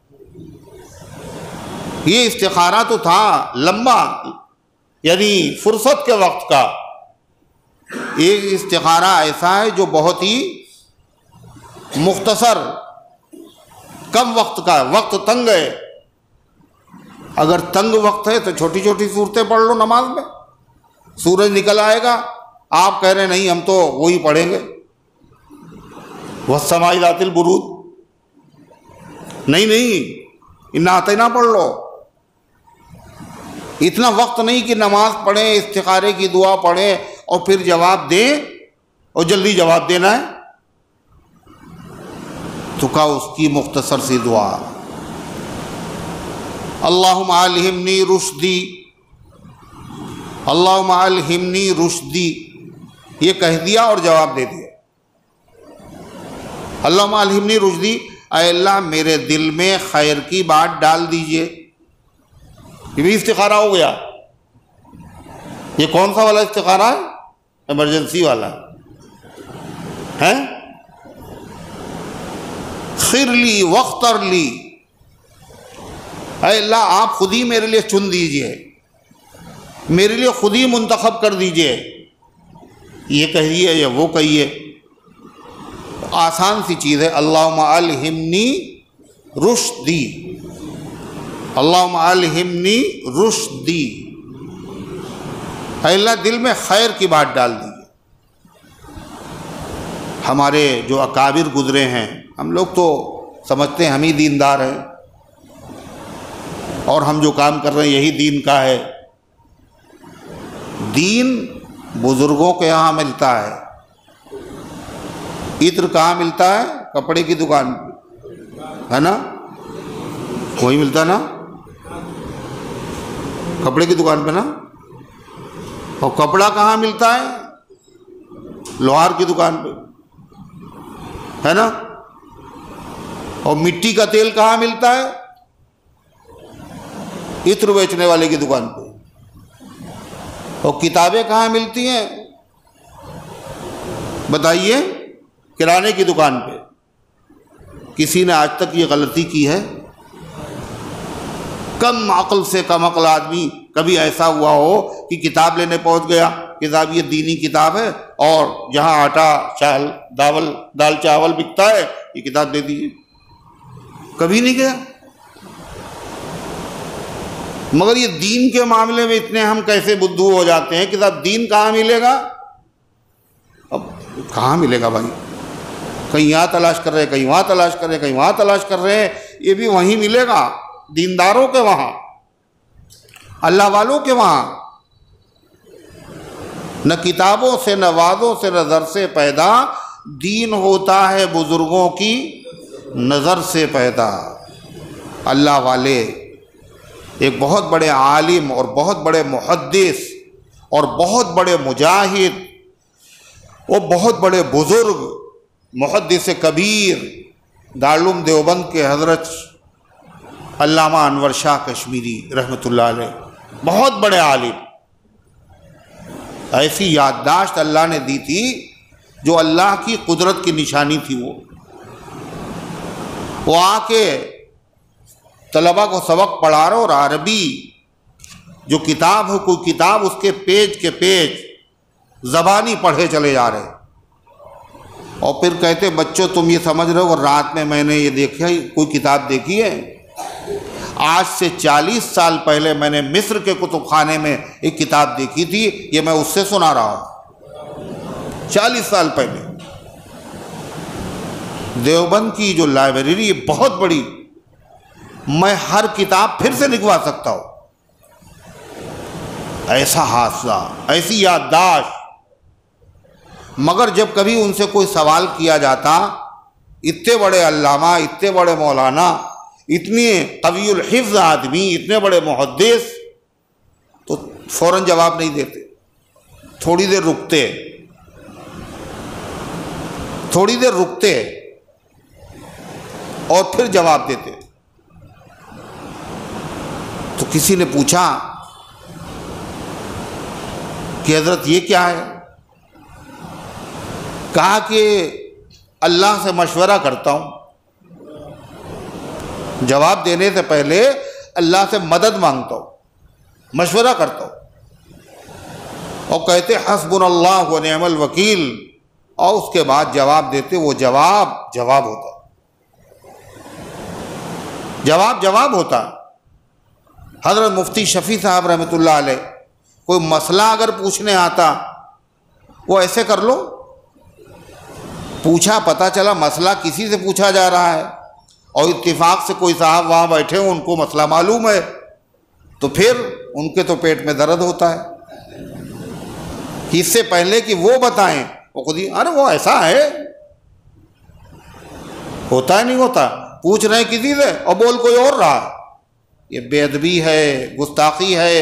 یہ استخارہ تو تھا لمبا، یعنی فرصت کے وقت کا۔ ایک استخارہ ایسا ہے جو بہت ہی مختصر، کم وقت کا، وقت تنگ ہے۔ اگر تنگ وقت ہے تو چھوٹی چھوٹی صورتیں پڑھ لو نماز میں، سورج نکل آئے گا، آپ کہہ رہے نہیں ہم تو وہی پڑھیں گے، وَالسَّمَاءِ ذَاتِ الْبُرُوجِ، نہیں اِنَّا أَعْطَيْنَاكَ پڑھ لو۔ اتنا وقت نہیں کہ نماز پڑھیں، استخارے کی دعا پڑھیں اور پھر جواب دیں اور جلدی جواب دینا ہے۔ تو کہا اس کی مختصر سی دعا، اللہم الہمنی رشدی، اللہم الہمنی رشدی، یہ کہہ دیا اور جواب دے دیا۔ اللہم الہمنی رشدی، اے اللہ میرے دل میں خیر کی بات ڈال دیجئے۔ یہ بھی استخارہ ہو گیا۔ یہ کون سا والا استخارہ ہے؟ ایمرجنسی والا ہے۔ خر لی واختر لی، اے اللہ آپ خود ہی میرے لیے چن دیجئے، میرے لیے خود ہی منتخب کر دیجئے، یہ کہیے یا وہ کہیے۔ آسان سی چیز ہے، اللہم الہمنی رشدی، اللہم الہمنی رشدی، اے اللہ دل میں خیر کی بات ڈال دیجیے۔ ہمارے جو اکابر گزرے ہیں، ہم لوگ تو سمجھتے ہیں ہم ہی دیندار ہیں اور ہم جو کام کر رہے ہیں یہی دین کا ہے۔ دین بزرگوں کے یہاں ملتا ہے۔ عطر کہاں ملتا ہے؟ کپڑے کی دکان پہ، ہے نا؟ وہی ملتا نا، کپڑے کی دکان پہ نا۔ اور کپڑا کہاں ملتا ہے؟ لوہار کی دکان پہ، ہے نا؟ اور مٹی کا تیل کہاں ملتا ہے؟ عطر بیچنے والے کی دکان پہ۔ اور کتابیں کہاں ملتی ہیں؟ بتائیے، کرانے کی دکان پہ۔ کسی نے آج تک یہ غلطی کی ہے؟ کم عقل سے کم عقل آدمی کبھی ایسا ہوا ہو کہ کتاب لینے پہنچ گیا، کتاب یہ دینی کتاب ہے اور جہاں آٹا دال چاول بکتا ہے یہ کتاب دے دیجیے؟ کبھی نہیں گیا۔ مگر یہ دین کے معاملے میں اتنے ہم کیسے بدھو ہو جاتے ہیں کہ صاحب دین کہاں ملے گا؟ اب کہاں ملے گا بھائی؟ کہیں یہاں تلاش کر رہے، کہیں وہاں تلاش کر رہے، کہیں وہاں تلاش کر رہے ہیں، یہ بھی وہیں ملے گا، دینداروں کے وہاں، اللہ والوں کے وہاں۔ نہ کتابوں سے، نہ وعدوں سے، نہ در سے پیدا، دین ہوتا ہے بزرگوں کی نظر سے پیدا۔ اللہ والے، ایک بہت بڑے عالم اور بہت بڑے محدث اور بہت بڑے مجاہد اور بہت بڑے بزرگ، محدث کبیر دارالعلوم دیوبند کے حضرت علامہ انور شاہ کشمیری رحمۃ اللہ علیہ، بہت بڑے عالم، ایسی یادداشت اللہ نے دی تھی جو اللہ کی قدرت کی نشانی تھی۔ وہ آ کے طلبہ کو سبق پڑھا رہا، اور عربی جو کتاب ہو، کوئی کتاب اس کے پیج کے پیج زبانی پڑھے چلے جا رہے، اور پھر کہتے بچوں تم یہ سمجھ رہے ہو، اور رات میں نے یہ دیکھا، کوئی کتاب دیکھی ہے؟ آج سے 40 سال پہلے میں نے مصر کے کتب خانے میں ایک کتاب دیکھی تھی، یہ میں اس سے سنا رہا ہوں 40 سال پہلے۔ دیوبند کی جو لائبریری ہے بہت بڑی، میں ہر کتاب پھر سے لکھوا سکتا ہوں، ایسا حافظہ، ایسی یادداشت. مگر جب کبھی ان سے کوئی سوال کیا جاتا، اتنے بڑے علامہ، اتنے بڑے مولانا، اتنے قوی الحفظ آدمی، اتنے بڑے محدث، تو فوراً جواب نہیں دیتے، تھوڑی دیر رکتے اور پھر جواب دیتے. تو کسی نے پوچھا کہ حضرت یہ کیا ہے؟ کہا کہ اللہ سے مشورہ کرتا ہوں، جواب دینے سے پہلے اللہ سے مدد مانگتا ہوں، مشورہ کرتا ہوں. اور کہتے حسبنا اللہ و نعم الوکیل، اور اس کے بعد جواب دیتے. وہ جواب ہوتا، جواب ہوتا. حضرت مفتی شفیع صاحب رحمۃ اللہ علیہ کوئی مسئلہ اگر پوچھنے آتا، وہ ایسے کر لو، پوچھا، پتہ چلا مسئلہ کسی سے پوچھا جا رہا ہے اور اتفاق سے کوئی صاحب وہاں بیٹھے ہوں، ان کو مسئلہ معلوم ہے، تو پھر ان کے تو پیٹ میں درد ہوتا ہے. اس سے پہلے کہ وہ بتائیں، وہ خود ہی ارے وہ ایسا ہے، ہوتا ہے نہیں ہوتا، پوچھ رہے ہیں کسی سے اور بول کوئی اور رہا. یہ بے ادبی ہے، گستاخی ہے،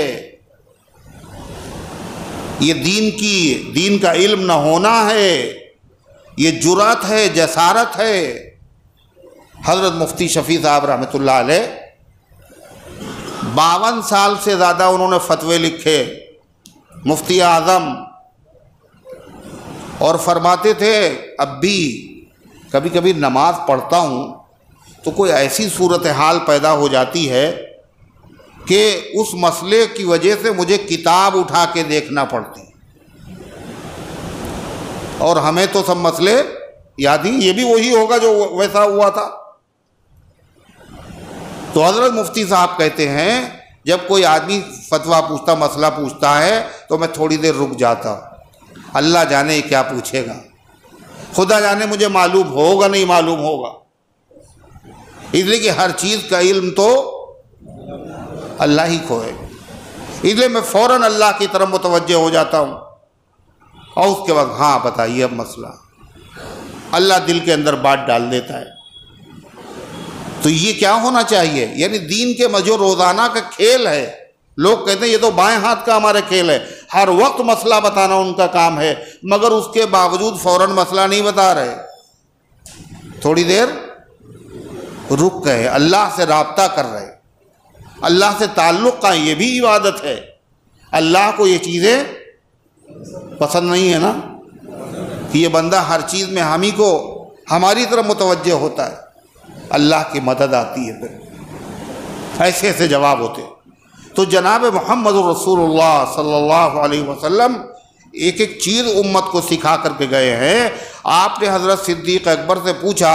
یہ دین کا علم نہ ہونا ہے، یہ جرأت ہے، جسارت ہے. حضرت مفتی شفیع صاحب رحمۃ اللہ علیہ 52 سال سے زیادہ انہوں نے فتوے لکھے، مفتی اعظم، اور فرماتے تھے اب بھی کبھی کبھی نماز پڑھتا ہوں تو کوئی ایسی صورتحال پیدا ہو جاتی ہے کہ اس مسئلے کی وجہ سے مجھے کتاب اٹھا کے دیکھنا پڑتی، اور ہمیں تو سب مسئلے یاد ہی، یہ بھی وہی ہوگا جو ویسا ہوا تھا. تو حضرت مفتی صاحب کہتے ہیں جب کوئی آدمی فتویٰ پوچھتا، مسئلہ پوچھتا ہے، تو میں تھوڑی دیر رک جاتا. اللہ جانے کیا پوچھے گا، خدا جانے مجھے معلوم ہوگا نہیں معلوم ہوگا، اس لیے کہ ہر چیز کا علم تو اللہ ہی کو ہے. اس لیے میں فوراً اللہ کی طرف متوجہ ہو جاتا ہوں، اور اس کے بعد ہاں بتائیے اب مسئلہ، اللہ دل کے اندر بات ڈال دیتا ہے. تو یہ کیا ہونا چاہیے؟ یعنی دین کے جو روزانہ کا کھیل ہے، لوگ کہتے ہیں یہ تو بائیں ہاتھ کا ہمارا کھیل ہے، ہر وقت مسئلہ بتانا ان کا کام ہے، مگر اس کے باوجود فوراً مسئلہ نہیں بتا رہے، تھوڑی دیر رک گئے، اللہ سے رابطہ کر رہے، اللہ سے تعلق کا. یہ بھی عبادت ہے. اللہ کو یہ چیزیں پسند نہیں ہے نا کہ یہ بندہ ہر چیز میں ہماری طرف متوجہ ہوتا ہے. اللہ کی مدد آتی ہے، پھر ایسے جواب ہوتے. تو جناب محمد رسول اللہ صلی اللہ علیہ وسلم ایک چیز امت کو سکھا کر کے گئے ہیں. آپ نے حضرت صدیق اکبر سے پوچھا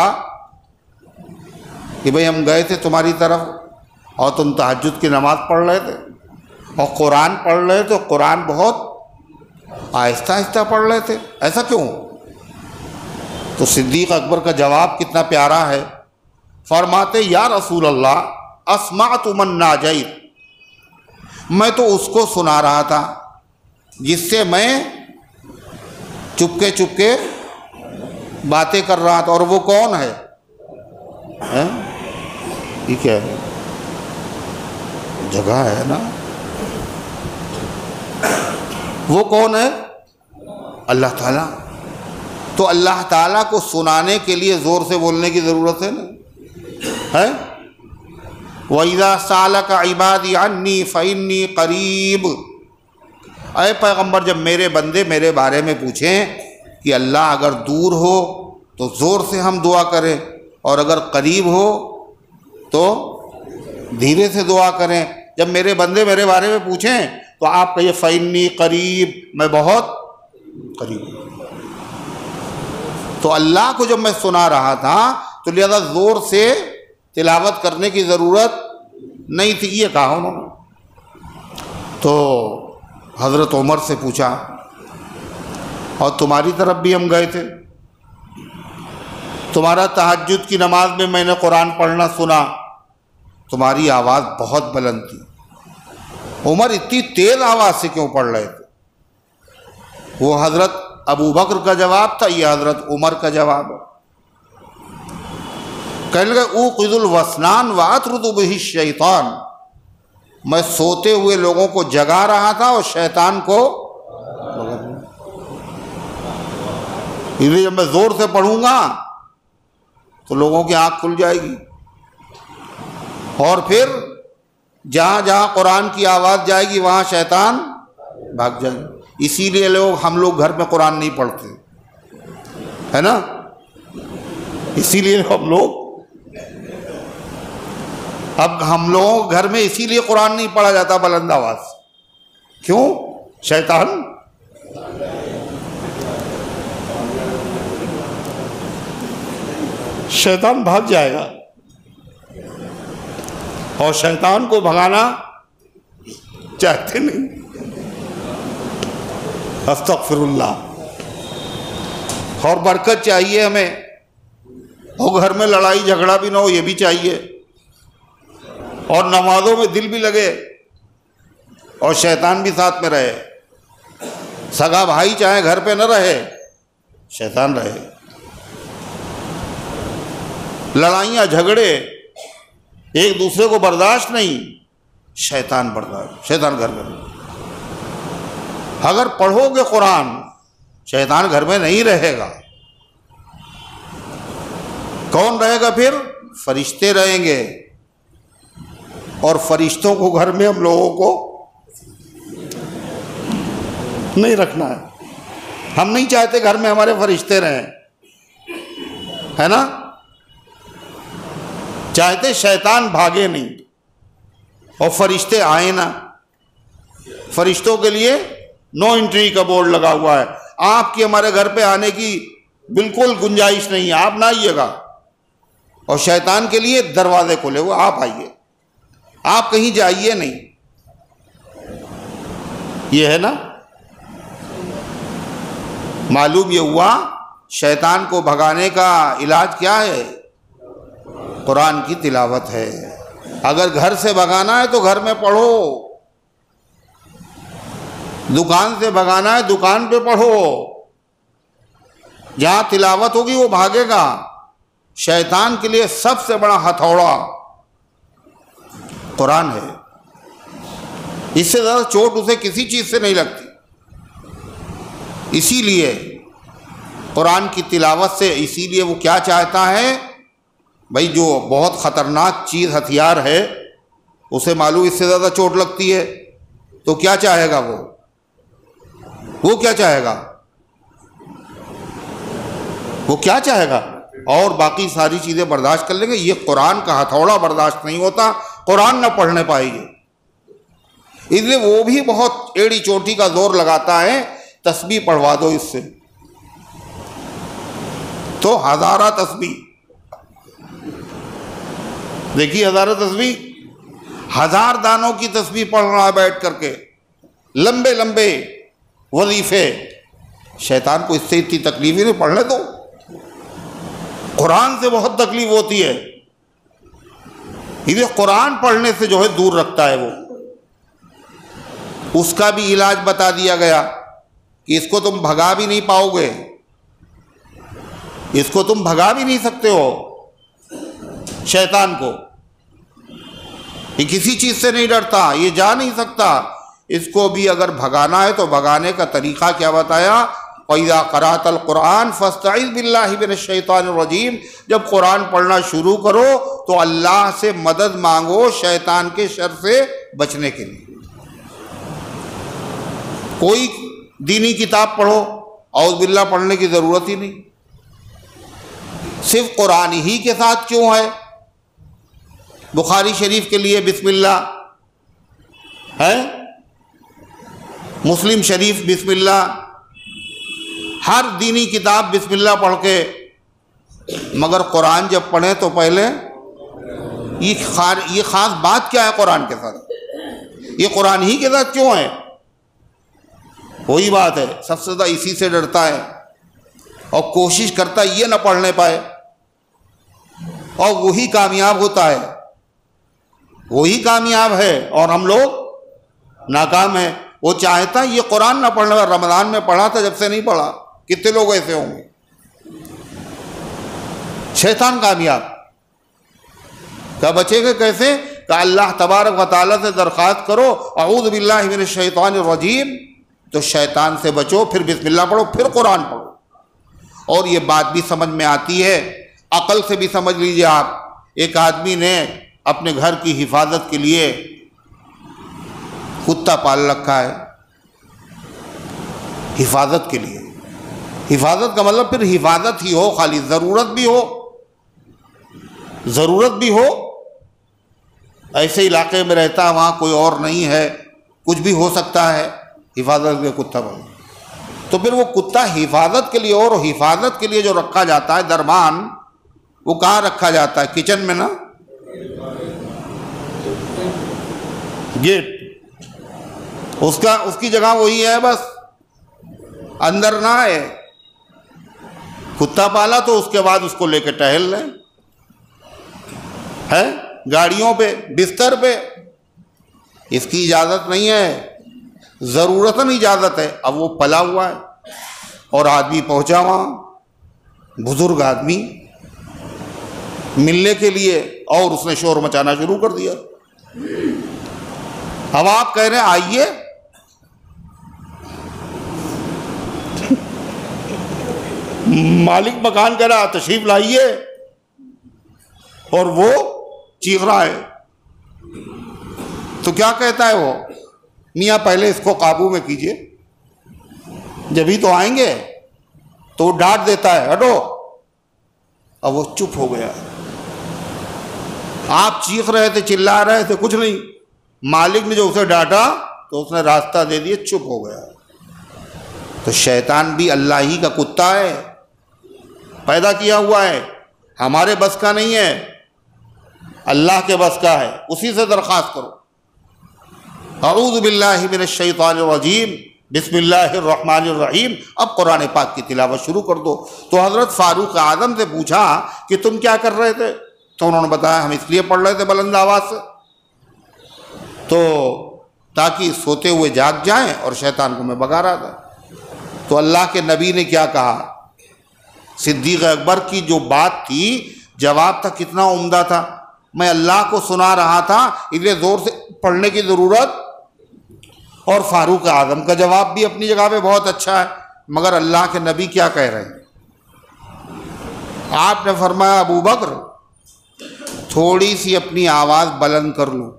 کہ بھئی ہم گئے تھے تمہاری طرف اور تم تہجد کی نماز پڑھ رہے تھے اور قرآن پڑھ رہے تھے، قرآن بہت آہستہ آہستہ پڑھ رہے تھے، ایسا کیوں؟ تو صدیق اکبر کا جواب کتنا پیارا ہے. فرماتے یا رسول اللہ اسمعت من ناجیت، میں تو اس کو سنا رہا تھا جس سے میں چپکے باتیں کر رہا تھا. اور وہ کون ہے؟ یہ کیا ہے؟ جگہ ہے نا. وہ کون ہے؟ اللہ تعالیٰ. تو اللہ تعالیٰ کو سنانے کے لیے زور سے بولنے کی ضرورت ہے نا. ہے وَإِذَا سَأَلَكَ عِبَادِي عَنِّي فَإِنِّي قَرِيبٌ. اے پیغمبر جب میرے بندے میرے بارے میں پوچھیں کہ اللہ اگر دور ہو تو زور سے ہم دعا کریں، اور اگر قریب ہو تو دھیرے سے دعا کریں. جب میرے بندے میرے بارے میں پوچھیں تو آپ کہیے فَإِنِّي قریب، میں بہت قریب ہوں. تو اللہ کو جب میں سنا رہا تھا تو لہذا زور سے تلاوت کرنے کی ضرورت نہیں تھی، یہ کہا انہوں نے. تو حضرت عمر سے پوچھا اور تمہاری طرف بھی ہم گئے تھے، تمہارا تہجد کی نماز میں میں نے قرآن پڑھنا سنا، تمہاری آواز بہت بلند تھی. عمر اتنی تیز آواز سے کیوں پڑھ رہے تھے؟ وہ حضرت ابو بکر کا جواب تھا، یہ حضرت عمر کا جواب ہے۔ کہنے لگے اوقظ الوسنان واطرد بہ الشیطان، میں سوتے ہوئے لوگوں کو جگا رہا تھا اور شیطان کو، اس لیے جب میں زور سے پڑھوں گا تو لوگوں کی آنکھ کھل جائے گی، اور پھر جہاں جہاں قرآن کی آواز جائے گی وہاں شیطان بھاگ جائے گا۔ اسی لیے ہم لوگ گھر میں قرآن نہیں پڑھتے، ہے نا؟ اسی لیے ہم لوگ گھر میں اسی لیے قرآن نہیں پڑھا جاتا بلند آواز سے۔ کیوں؟ شیطان بھاگ جائے گا، اور شیطان کو بھگانا چاہتے نہیں۔ استغفر اللہ۔ اور برکت چاہیے ہمیں، اور گھر میں لڑائی جھگڑا بھی نہ ہو، یہ بھی چاہیے، اور نمازوں میں دل بھی لگے، اور شیطان بھی ساتھ میں رہے۔ سگا بھائی چاہے گھر پہ نہ رہے، شیطان رہے۔ لڑائیاں جھگڑے ایک دوسرے کو برداشت نہیں، شیطان گھر میں۔ اگر پڑھو گے قرآن، شیطان گھر میں نہیں رہے گا۔ کون رہے گا پھر؟ فرشتے رہیں گے، اور فرشتوں کو گھر میں ہم لوگوں کو نہیں رکھنا ہے۔ ہم نہیں چاہتے گھر میں ہمارے فرشتے رہیں، ہے نا؟ چاہتے شیطان بھاگے نہیں اور فرشتے آئے نا۔ فرشتوں کے لیے نو انٹری کا بورڈ لگا ہوا ہے، آپ کی ہمارے گھر پہ آنے کی بالکل گنجائش نہیں ہے، آپ نہ آئیے گا۔ اور شیطان کے لیے دروازے کھلے ہوئے، آپ آئیے، آپ کہیں جائیے نہیں۔ یہ ہے نا؟ معلوم یہ ہوا شیطان کو بھگانے کا علاج کیا ہے؟ قرآن کی تلاوت ہے۔ اگر گھر سے بھگانا ہے تو گھر میں پڑھو، دکان سے بھگانا ہے دکان پہ پڑھو، جہاں تلاوت ہوگی وہ بھاگے گا۔ شیطان کے لیے سب سے بڑا ہتھوڑا قرآن ہے، اس سے زیادہ چوٹ اسے کسی چیز سے نہیں لگتی۔ اسی لیے قرآن کی تلاوت سے، اسی لیے وہ کیا چاہتا ہے بھائی، جو بہت خطرناک چیز ہتھیار ہے اسے معلوم اس سے زیادہ چوٹ لگتی ہے، تو کیا چاہے گا وہ کیا چاہے گا؟ وہ کیا چاہے گا؟ اور باقی ساری چیزیں برداشت کر لیں گے، یہ قرآن کا ہتھوڑا برداشت نہیں ہوتا، قرآن نہ پڑھنے پائے گی۔ اس لیے وہ بھی بہت ایڑی چوٹی کا زور لگاتا ہے، تسبیح پڑھوا دو اس سے، تو ہزارہ تسبیح، دیکھیے ہزارہ تسبیح، 1000 دانوں کی تسبیح پڑھ رہا ہے بیٹھ کر کے، لمبے لمبے وظیفے۔ شیطان کو اس سے اتنی تکلیف ہی نہیں، پڑھنے دو۔ قرآن سے بہت تکلیف ہوتی ہے، یہ قرآن پڑھنے سے جو ہے دور رکھتا ہے وہ۔ اس کا بھی علاج بتا دیا گیا کہ اس کو تم بھگا بھی نہیں پاؤ گے، اس کو تم بھگا بھی نہیں سکتے ہو شیطان کو، یہ کسی چیز سے نہیں ڈرتا، یہ جا نہیں سکتا۔ اس کو بھی اگر بھگانا ہے تو بھگانے کا طریقہ کیا بتایا؟ وَإِذَا قَرَأْتَ الْقُرْآنَ فَاسْتَعِذْ بِاللَّهِ مِنَ الشَّيْطَانِ الرَّجِيمِ، جب قرآن پڑھنا شروع کرو تو اللہ سے مدد مانگو شیطان کے شر سے بچنے کے لیے۔ کوئی دینی کتاب پڑھو، اعوذ باللہ پڑھنے کی ضرورت ہی نہیں۔ صرف قرآن ہی کے ساتھ کیوں ہے؟ بخاری شریف کے لیے بسم اللہ ہے، مسلم شریف بسم اللہ، ہر دینی کتاب بسم اللہ پڑھ کے، مگر قرآن جب پڑھیں تو پہلے یہ خاص بات کیا ہے قرآن کے ساتھ؟ یہ قرآن ہی کے ساتھ کیوں ہے؟ وہی بات ہے، سب سے زیادہ اسی سے ڈرتا ہے اور کوشش کرتا ہے یہ نہ پڑھنے پائے، اور وہی کامیاب ہوتا ہے، وہی کامیاب ہے، اور ہم لوگ ناکام ہے. وہ چاہتا یہ قرآن نہ پڑھنے والا، رمضان میں پڑھا تھا، جب سے نہیں پڑھا. کتنے لوگ ایسے ہوں گے؟ شیطان کامیاب. کیا بچے گا کیسے؟ کہ اللہ تبارک و تعالیٰ سے درخواست کرو اعوذ باللہ من الشیطان الرجیم، تو شیطان سے بچو، پھر بسم اللہ پڑھو، پھر قرآن پڑھو. اور یہ بات بھی سمجھ میں آتی ہے، عقل سے بھی سمجھ لیجئے آپ. ایک آدمی نے اپنے گھر کی حفاظت کے لیے کتا پال رکھا ہے. حفاظت کے لیے، حفاظت کا مطلب پھر حفاظت ہی ہو، خالی ضرورت بھی ہو، ضرورت بھی ہو. ایسے علاقے میں رہتا ہے، وہاں کوئی اور نہیں ہے، کچھ بھی ہو سکتا ہے، حفاظت کے کتا بن. تو پھر وہ کتا حفاظت کے لیے، اور حفاظت کے لیے جو رکھا جاتا ہے دربان، وہ کہاں رکھا جاتا ہے؟ کچن میں نا، گیٹ، اس کی جگہ وہی ہے، بس اندر نہ ہے. کتا پالا تو اس کے بعد اس کو لے کے ٹہل لیں، ہے گاڑیوں پہ، بستر پہ. اس کی اجازت نہیں ہے، ضرورتاً اجازت ہے. اب وہ پلا ہوا ہے اور آدمی پہنچا وہاں، بزرگ آدمی ملنے کے لیے، اور اس نے شور مچانا شروع کر دیا. اب آپ کہہ رہے ہیں آئیے، مالک مکان کہہ رہا تشریف لائیے، اور وہ چیخ رہا ہے. تو کیا کہتا ہے وہ؟ میاں پہلے اس کو قابو میں کیجئے، جبھی تو آئیں گے. تو وہ ڈانٹ دیتا ہے ہٹو. اب وہ چپ ہو گیا. آپ چیخ رہے تھے، چلا رہے تھے، کچھ نہیں. مالک نے جو اسے ڈانٹا تو اس نے راستہ دے دیا، چپ ہو گیا. تو شیطان بھی اللہ ہی کا کتا ہے، پیدا کیا ہوا ہے، ہمارے بس کا نہیں ہے، اللہ کے بس کا ہے. اسی سے درخواست کرو. اعوذ باللہ من الشیطان الرجیم، بسم اللہ الرحمن الرحیم. اب قرآن پاک کی تلاوت شروع کر دو. تو حضرت فاروق اعظم سے پوچھا کہ تم کیا کر رہے تھے؟ تو انہوں نے بتایا ہم اس لیے پڑھ رہے تھے بلند آواز سے، تو تاکہ سوتے ہوئے جاگ جائیں، اور شیطان کو میں بگا رہا تھا. تو اللہ کے نبی نے کیا کہا؟ صدیق اکبر کی جو بات تھی، جواب تھا کتنا عمدہ تھا. میں اللہ کو سنا رہا تھا، اس لیے زور سے پڑھنے کی ضرورت. اور فاروق اعظم کا جواب بھی اپنی جگہ پہ بہت اچھا ہے. مگر اللہ کے نبی کیا کہہ رہے ہیں؟ آپ نے فرمایا ابو بکر تھوڑی سی اپنی آواز بلند کر لو،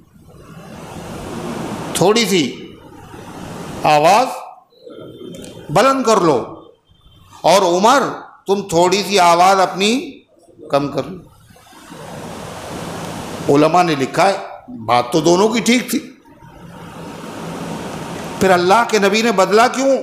تھوڑی سی آواز بلند کر لو، اور عمر تم تھوڑی سی آواز اپنی کم کر لو. علماء نے لکھا ہے بات تو دونوں کی ٹھیک تھی، پھر اللہ کے نبی نے بدلا کیوں؟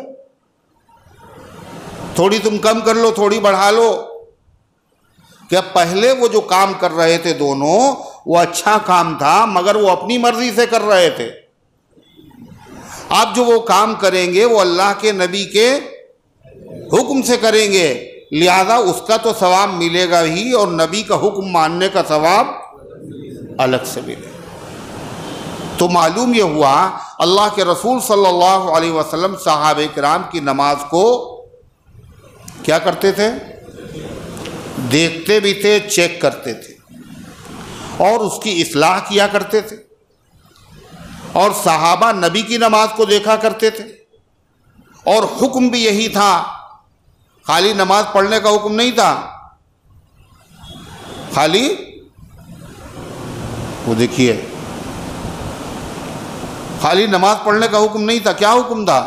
تھوڑی تم کم کر لو، تھوڑی بڑھا لو. کہ پہلے وہ جو کام کر رہے تھے دونوں، وہ اچھا کام تھا، مگر وہ اپنی مرضی سے کر رہے تھے. اب جو وہ کام کریں گے وہ اللہ کے نبی کے حکم سے کریں گے، لہذا اس کا تو ثواب ملے گا ہی، اور نبی کا حکم ماننے کا ثواب الگ سے ملے. تو معلوم یہ ہوا اللہ کے رسول صلی اللہ علیہ وسلم صحابہ کرام کی نماز کو کیا کرتے تھے؟ دیکھتے بھی تھے، چیک کرتے تھے، اور اس کی اصلاح کیا کرتے تھے. اور صحابہ نبی کی نماز کو دیکھا کرتے تھے، اور حکم بھی یہی تھا. خالی نماز پڑھنے کا حکم نہیں تھا، خالی وہ دیکھیے، خالی نماز پڑھنے کا حکم نہیں تھا. کیا حکم تھا؟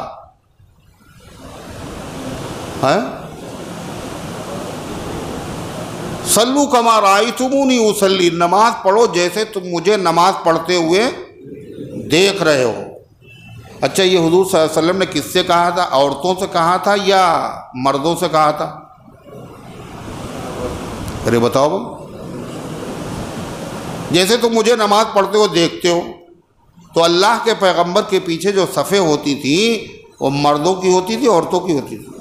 صلو کما رأیتمونی اصلی، نماز پڑھو جیسے تم مجھے نماز پڑھتے ہوئے دیکھ رہے ہو. اچھا یہ حضور صلی اللہ علیہ وسلم نے کس سے کہا تھا؟ عورتوں سے کہا تھا یا مردوں سے کہا تھا؟ ارے بتاؤ بھائی، جیسے تم مجھے نماز پڑھتے ہو دیکھتے ہو. تو اللہ کے پیغمبر کے پیچھے جو صفیں ہوتی تھیں وہ مردوں کی ہوتی تھی، عورتوں کی ہوتی تھی؟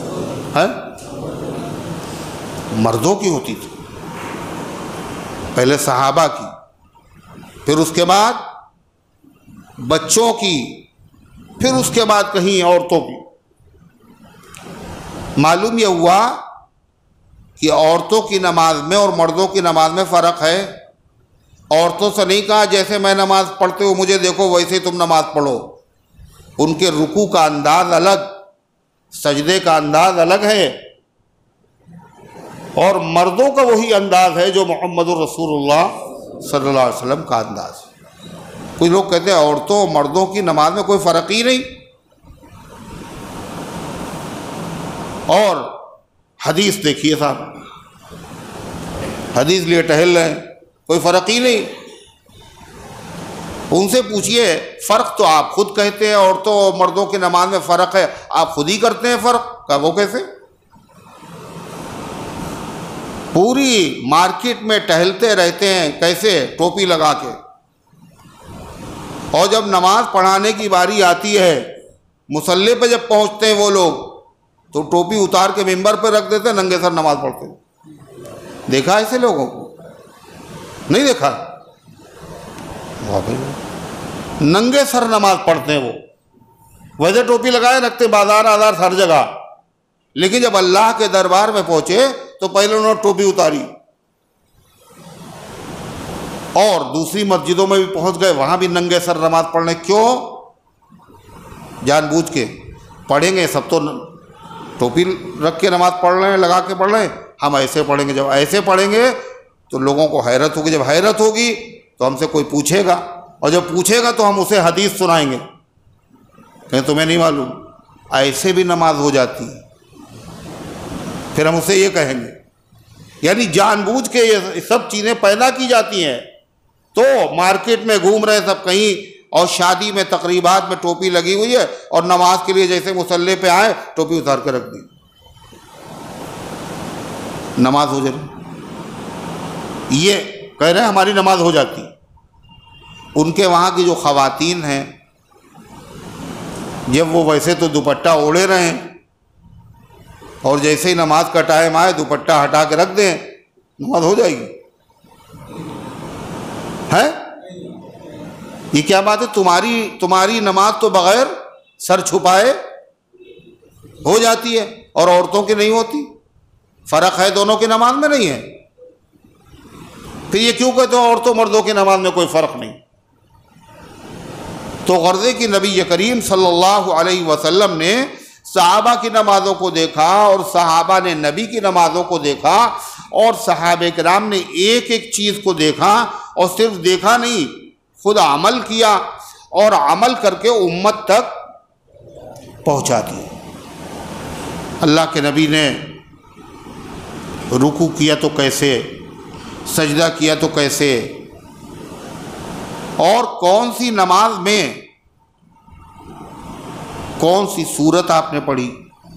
مردوں کی ہوتی تھی. پہلے صحابہ کی، پھر اس کے بعد بچوں کی، پھر اس کے بعد کہیں عورتوں کی۔ معلوم یہ ہوا کہ عورتوں کی نماز میں اور مردوں کی نماز میں فرق ہے۔ عورتوں سے نہیں کہا جیسے میں نماز پڑھتے ہو مجھے دیکھو ویسے ہی تم نماز پڑھو، ان کے رکوع کا انداز الگ، سجدے کا انداز الگ ہے، اور مردوں کا وہی انداز ہے جو محمد الرسول اللہ صلی اللہ علیہ وسلم کا انداز ہے۔ کچھ لوگ کہتے ہیں عورتوں اور مردوں کی نماز میں کوئی فرق ہی نہیں، اور حدیث دیکھیے صاحب، حدیث لیے ٹہل رہے ہیں، کوئی فرق ہی نہیں۔ ان سے پوچھئے فرق تو آپ خود کہتے ہیں عورتوں اور مردوں کی نماز میں فرق ہے، آپ خود ہی کرتے ہیں فرق، کہا وہ کیسے؟ پوری مارکیٹ میں ٹہلتے رہتے ہیں کیسے؟ ٹوپی لگا کے، اور جب نماز پڑھانے کی باری آتی ہے مصلی پہ جب پہنچتے ہیں وہ لوگ تو ٹوپی اتار کے ممبر پہ رکھ دیتے ہیں، ننگے سر نماز پڑھتے ہیں۔ دیکھا ایسے لوگوں کو؟ نہیں دیکھا؟ ننگے سر نماز پڑھتے ہیں وہ، ویسے ٹوپی لگائے رکھتے بازار آزار ہر جگہ، لیکن جب اللہ کے دربار میں پہنچے تو پہلے انہوں نے ٹوپی اتاری، اور دوسری مسجدوں میں بھی پہنچ گئے وہاں بھی ننگے سر نماز پڑھنے۔ کیوں؟ جان بوجھ کے پڑھیں گے سب تو ٹوپی رکھ کے نماز پڑھ رہے ہیں، لگا کے پڑھ رہے ہیں، ہم ایسے پڑھیں گے۔ جب ایسے پڑھیں گے تو لوگوں کو حیرت ہوگی، جب حیرت ہوگی تو ہم سے کوئی پوچھے گا، اور جب پوچھے گا تو ہم اسے حدیث سنائیں گے، کہیں تمہیں نہیں معلوم ایسے بھی نماز ہو جاتی ہے، پھر ہم اسے یہ کہیں گے۔ یعنی جان بوجھ کے یہ سب چیزیں پیدا کی جاتی ہیں۔ تو مارکیٹ میں گھوم رہے سب کہیں، اور شادی میں تقریبات میں ٹوپی لگی ہوئی ہے، اور نماز کے لیے جیسے مصلی پہ آئے ٹوپی اتار کے رکھ دی، نماز ہو جائے۔ یہ کہہ رہے ہیں ہماری نماز ہو جاتی۔ ان کے وہاں کی جو خواتین ہیں جب وہ ویسے تو دوپٹہ اوڑھے رہے ہیں، اور جیسے ہی نماز کا ٹائم آئے دوپٹہ ہٹا کے رکھ دیں، نماز ہو جائے گی؟ ہے یہ کیا بات ہے؟ تمہاری نماز تو بغیر سر چھپائے ہو جاتی ہے اور عورتوں کی نہیں ہوتی، فرق ہے دونوں کی نماز میں نہیں ہے، پھر یہ کیوں کہتے ہو عورتوں مردوں کی نماز میں کوئی فرق نہیں؟ تو غرضے کی نبی کریم صلی اللہ علیہ وسلم نے صحابہ کی نمازوں کو دیکھا، اور صحابہ نے نبی کی نمازوں کو دیکھا، اور صحابہ کرام نے ایک ایک چیز کو دیکھا، اور صرف دیکھا نہیں خود عمل کیا، اور عمل کر کے امت تک پہنچا دیا۔ اللہ کے نبی نے رکوع کیا تو کیسے، سجدہ کیا تو کیسے، اور کون سی نماز میں کون سی سورت آپ نے پڑھی،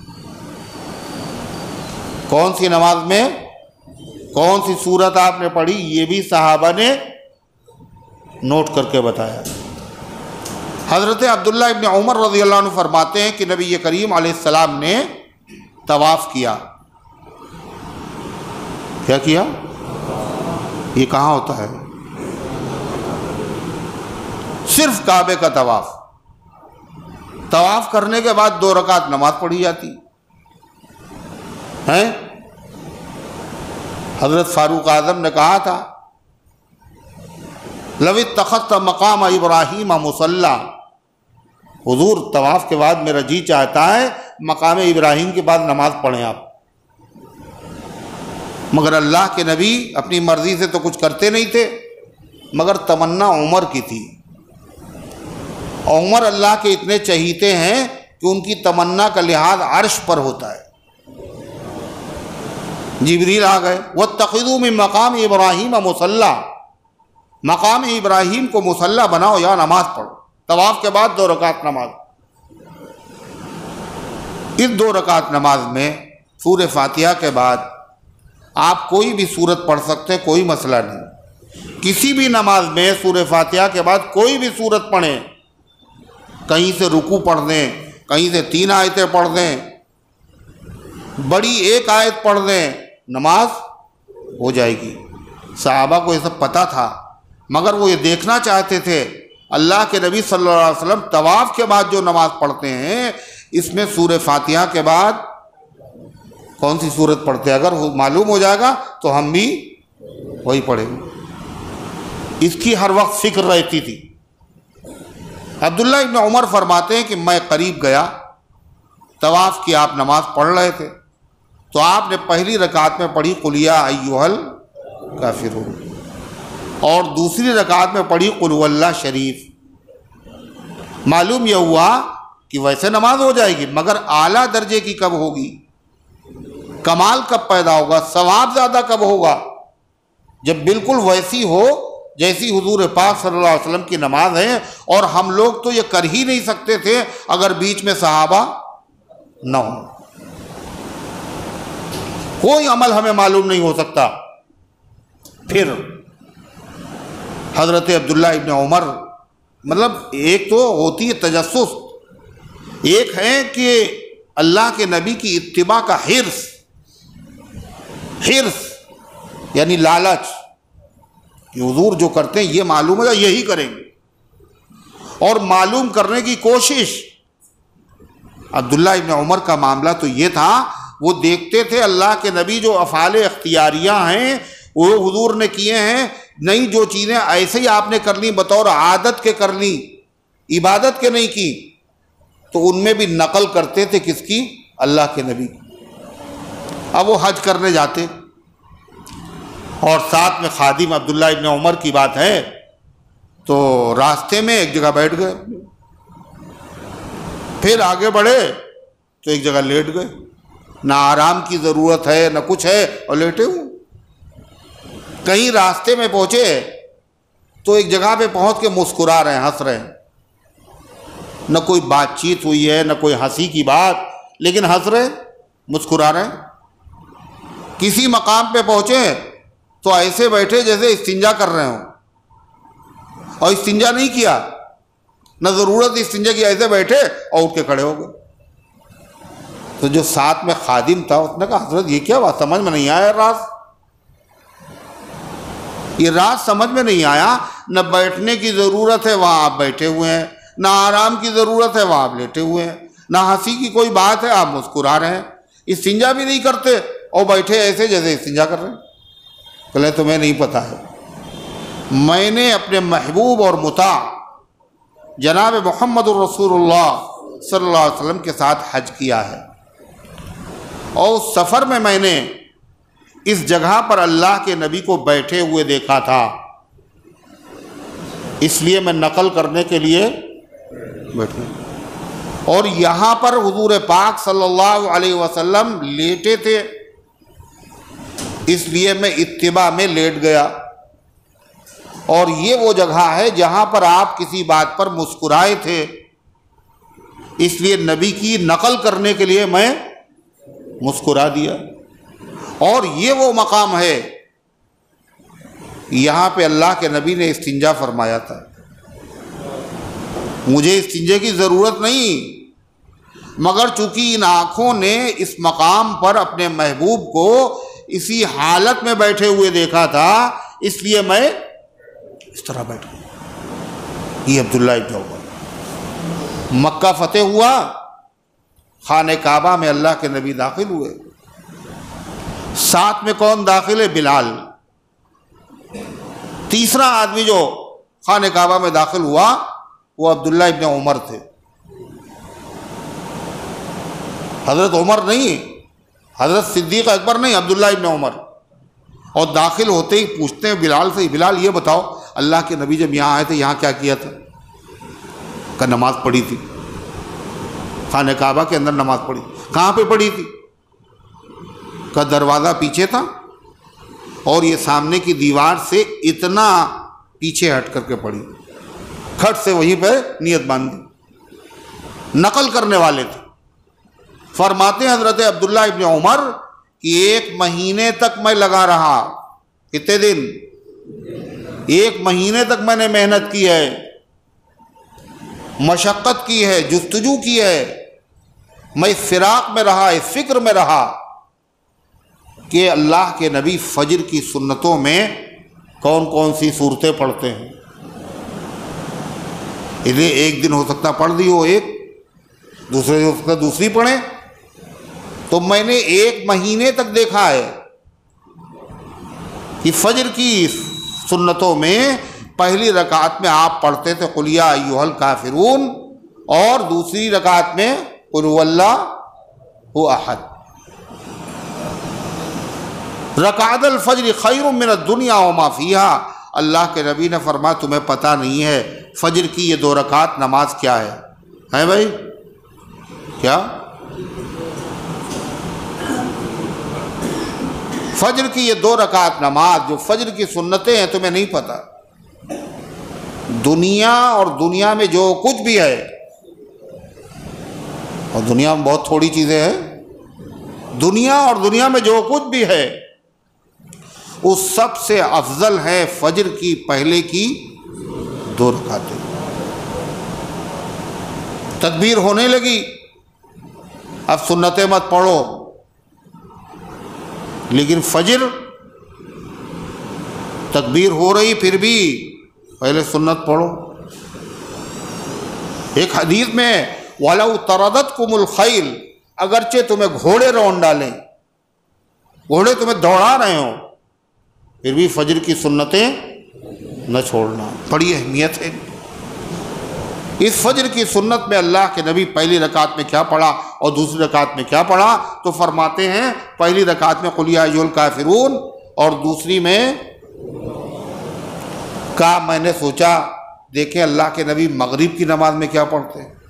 کون سی نماز میں کون سی سورت آپ نے پڑھی، یہ بھی صحابہ نے نوٹ کر کے بتایا۔ حضرت عبداللہ ابن عمر رضی اللہ عنہ فرماتے ہیں کہ نبی کریم علیہ السلام نے طواف کیا۔ کیا کیا؟ یہ کہاں ہوتا ہے؟ صرف کعبے کا طواف۔ طواف کرنے کے بعد 2 رکعت نماز پڑھی جاتی ہے۔ حضرت فاروق اعظم نے کہا تھا لو اتخذت مقام ابراہیم مصلی، حضور طواف کے بعد میرا جی چاہتا ہے مقام ابراہیم کے بعد نماز پڑھیں آپ، مگر اللہ کے نبی اپنی مرضی سے تو کچھ کرتے نہیں تھے، مگر تمنا عمر کی تھی، عمر اللہ کے اتنے چہیتے ہیں کہ ان کی تمنا کا لحاظ عرش پر ہوتا ہے۔ جبریل آ گئے، واتخذوا من مقام ابراہیم مصلی، مقام ابراہیم کو مصلی بناؤ یا نماز پڑھو۔ طواف کے بعد 2 رکعت نماز۔ اس 2 رکعت نماز میں سورہ فاتحہ کے بعد آپ کوئی بھی سورت پڑھ سکتے، کوئی مسئلہ نہیں۔ کسی بھی نماز میں سورہ فاتحہ کے بعد کوئی بھی سورت پڑھیں، کہیں سے رکوع پڑھ دیں، کہیں سے 3 آیتیں پڑھ دیں، بڑی 1 آیت پڑھ دیں، نماز ہو جائے گی۔ صحابہ کو یہ سب پتہ تھا، مگر وہ یہ دیکھنا چاہتے تھے اللہ کے نبی صلی اللہ علیہ وسلم طواف کے بعد جو نماز پڑھتے ہیں اس میں سورہ فاتحہ کے بعد کون سی سورت پڑھتے ہیں؟ اگر معلوم ہو جائے گا تو ہم بھی وہی پڑھیں گے۔ اس کی ہر وقت فکر رہتی تھی۔ عبداللہ ابن عمر فرماتے ہیں کہ میں قریب گیا، طواف کی آپ نماز پڑھ رہے تھے تو آپ نے پہلی رکعت میں پڑھی قل یا ایھا الکافرون اور دوسری رکعت میں پڑھی قل ھو اللہ شریف۔ معلوم یہ ہوا کہ ویسے نماز ہو جائے گی مگر اعلیٰ درجے کی کب ہوگی، کمال کب پیدا ہوگا، ثواب زیادہ کب ہوگا؟ جب بالکل ویسی ہو جیسی حضور پاک صلی اللہ علیہ وسلم کی نماز ہے۔ اور ہم لوگ تو یہ کر ہی نہیں سکتے تھے اگر بیچ میں صحابہ نہ ہوں، کوئی عمل ہمیں معلوم نہیں ہو سکتا۔ پھر حضرت عبداللہ ابن عمر، مطلب ایک تو ہوتی ہے تجسس، ایک ہے کہ اللہ کے نبی کی اتباع کا حرص یعنی لالچ کہ حضور جو کرتے ہیں یہ معلوم ہو جائے یہی کریں گے، اور معلوم کرنے کی کوشش۔ عبداللہ ابن عمر کا معاملہ تو یہ تھا، وہ دیکھتے تھے اللہ کے نبی جو افعال اختیاریہ ہیں وہ حضور نے کیے ہیں، نہیں جو چیزیں ایسے ہی آپ نے کر لی بطور عادت کے کر لی، عبادت کے نہیں کی، تو ان میں بھی نقل کرتے تھے کس کی؟ اللہ کے نبی کی۔ اب وہ حج کرنے جاتے اور ساتھ میں خادم عبداللہ ابن عمر کی بات ہے تو راستے میں ایک جگہ بیٹھ گئے، پھر آگے بڑھے تو ایک جگہ لیٹ گئے، نہ آرام کی ضرورت ہے نہ کچھ ہے اور لیٹے ہوئے۔ کہیں راستے میں پہنچے تو ایک جگہ پہ پہنچ کے مسکرا رہے ہیں، ہنس رہے ہیں، نہ کوئی بات چیت ہوئی ہے نہ کوئی ہنسی کی بات، لیکن ہنس رہے مسکرا رہے ہیں۔ کسی مقام پہ پہنچے تو ایسے بیٹھے جیسے استنجا کر رہے ہوں، اور استنجا نہیں کیا، نہ ضرورت استنجا کی، ایسے بیٹھے اور اٹھ کے کھڑے ہو گئے۔ تو جو ساتھ میں خادم تھا اس نے کہا حضرت یہ کیا بات، سمجھ میں نہیں آیا راز، یہ راز سمجھ میں نہیں آیا، نہ بیٹھنے کی ضرورت ہے وہاں آپ بیٹھے ہوئے ہیں، نہ آرام کی ضرورت ہے وہاں آپ لیٹے ہوئے ہیں، نہ ہنسی کی کوئی بات ہے آپ مسکرا رہے ہیں، استنجا بھی نہیں کرتے اور بیٹھے ایسے جیسے استنجا کر رہے ہیں۔ کہلے تمہیں نہیں پتہ ہے، میں نے اپنے محبوب اور مطاع جناب محمد الرسول اللہ صلی اللہ علیہ وسلم کے ساتھ حج کیا ہے، اور اس سفر میں میں نے اس جگہ پر اللہ کے نبی کو بیٹھے ہوئے دیکھا تھا، اس لیے میں نقل کرنے کے لیے بیٹھا، اور یہاں پر حضور پاک صلی اللہ علیہ وسلم لیٹے تھے، اس لیے میں اتباع میں لیٹ گیا، اور یہ وہ جگہ ہے جہاں پر آپ کسی بات پر مسکرائے تھے، اس لیے نبی کی نقل کرنے کے لیے میں مسکرا دیا۔ اور یہ وہ مقام ہے یہاں پہ اللہ کے نبی نے استنجا فرمایا تھا، مجھے استنجے کی ضرورت نہیں، مگر چونکہ ان آنکھوں نے اس مقام پر اپنے محبوب کو اسی حالت میں بیٹھے ہوئے دیکھا تھا، اس لیے میں اس طرح بیٹھا۔ یہ عبداللہ ابن عمر، مکہ فتح ہوا، خانہ کعبہ میں اللہ کے نبی داخل ہوئے، ساتھ میں کون داخل ہے؟ بلال۔ تیسرا آدمی جو خانہ کعبہ میں داخل ہوا وہ عبداللہ ابن عمر تھے، حضرت عمر نہیں، حضرت صدیق اکبر نہیں، عبداللہ ابن عمر۔ اور داخل ہوتے ہی پوچھتے ہیں بلال سے، بلال یہ بتاؤ اللہ کے نبی جب یہاں آئے تھے یہاں کیا کیا تھا؟ کہ نماز پڑھی تھی، خانہ کعبہ کے اندر نماز پڑھی۔ کہاں پہ پڑھی تھی؟ کہ دروازہ پیچھے تھا اور یہ سامنے کی دیوار سے اتنا پیچھے ہٹ کر کے پڑھی، کھٹ سے وہیں پہ نیت باندھی۔ نقل کرنے والے تھے۔ فرماتے ہیں حضرت عبداللہ ابن عمر کہ 1 مہینے تک میں لگا رہا۔ کتنے دن؟ 1 مہینے تک میں نے محنت کی ہے، مشقت کی ہے، جستجو کی ہے، میں فراق میں رہا، اس فکر میں رہا کہ اللہ کے نبی فجر کی سنتوں میں کون کون سی صورتیں پڑھتے ہیں، انہیں ایک دن ہو سکتا پڑھ دی ہو ایک، دوسرے ہو سکتا دوسری پڑھیں، تو میں نے 1 مہینے تک دیکھا ہے کہ فجر کی سنتوں میں پہلی رکعت میں آپ پڑھتے تھے قل یا ایھا الکافرون، اور دوسری رکعت میں قل ھو اللہ احد۔ رکعت الفجر خیر من الدنیا وما فیہا، اللہ کے نبی نے فرمایا تمہیں پتہ نہیں ہے فجر کی یہ 2 رکعت نماز کیا ہے بھائی؟ کیا فجر کی یہ 2 رکعت نماز جو فجر کی سنتیں ہیں تمہیں نہیں پتہ؟ دنیا اور دنیا میں جو کچھ بھی ہے، اور دنیا میں بہت تھوڑی چیزیں ہیں، دنیا اور دنیا میں جو کچھ بھی ہے اس سب سے افضل ہے فجر کی پہلے کی 2 رکعتیں۔ تکبیر ہونے لگی، اب سنتیں مت پڑھو، لیکن فجر تکبیر ہو رہی پھر بھی پہلے سنت پڑھو۔ ایک حدیث میں وَلَوْ تَرَدَتْكُمُ الْخَيْلُ، اگرچہ تمہیں گھوڑے رون ڈالیں، گھوڑے تمہیں دوڑا رہے ہوں، پھر بھی فجر کی سنتیں نہ چھوڑنا، بڑی اہمیت ہے۔ اس فجر کی سنت میں اللہ کے نبی پہلی رکعت میں کیا پڑھا اور دوسری رکعت میں کیا پڑھا؟ تو فرماتے ہیں پہلی رکعت میں قل یا ایھا الکافرون، اور دوسری میں میں نے سوچا دیکھیں اللہ کے نبی مغرب کی نماز میں کیا پڑھتے ہیں،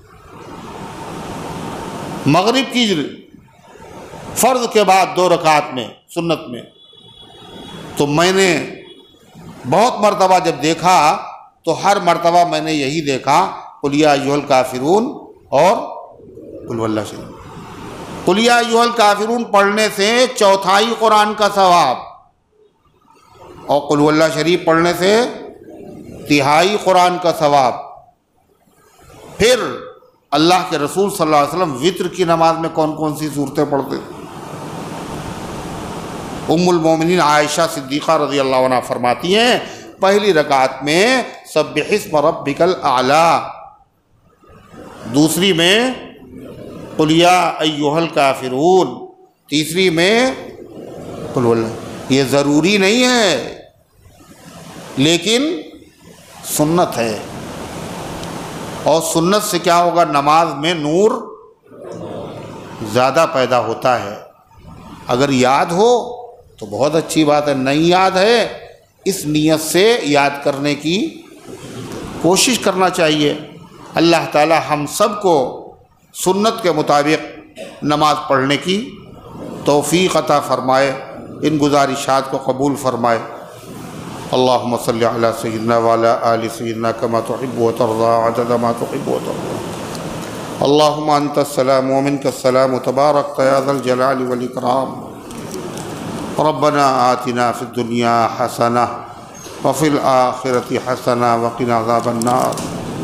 مغرب کی فرض کے بعد 2 رکعت میں سنت میں، تو میں نے بہت مرتبہ جب دیکھا تو ہر مرتبہ میں نے یہی دیکھا قل یا ایھا الکافرون اور قل واللہ شریف۔ قل یا ایھا الکافرون پڑھنے سے 1/4 قرآن کا ثواب، اور قل واللہ شریف پڑھنے سے 1/3 قرآن کا ثواب۔ پھر اللہ کے رسول صلی اللہ علیہ وسلم وتر کی نماز میں کون کون سی صورتیں پڑھتے تھے؟ ام المومنین عائشہ صدیقہ رضی اللہ عنہ فرماتی ہیں پہلی رکعت میں سبح اسم ربک الاعلی، دوسری میں قل یا ایھا الکافرون، تیسری میں قل واللہ۔ یہ ضروری نہیں ہے لیکن سنت ہے، اور سنت سے کیا ہوگا؟ نماز میں نور زیادہ پیدا ہوتا ہے۔ اگر یاد ہو تو بہت اچھی بات ہے، نہیں یاد ہے اس نیت سے یاد کرنے کی کوشش کرنا چاہیے۔ اللہ تعالی ہم سب کو سنت کے مطابق نماز پڑھنے کی توفیق عطا فرمائے، ان گزارشات کو قبول فرمائے۔ اللہم صلی علی سیدنا وعلی آل سیدنا کما تحب و ترضى عدد ما تحب و ترضى۔ اللہم انت السلام ومنک السلام تبارکت یا ذا الجلال والاکرام۔ ربنا آتنا فی الدنیا حسنہ وفی الآخرۃ حسنہ وقنا عذاب النار۔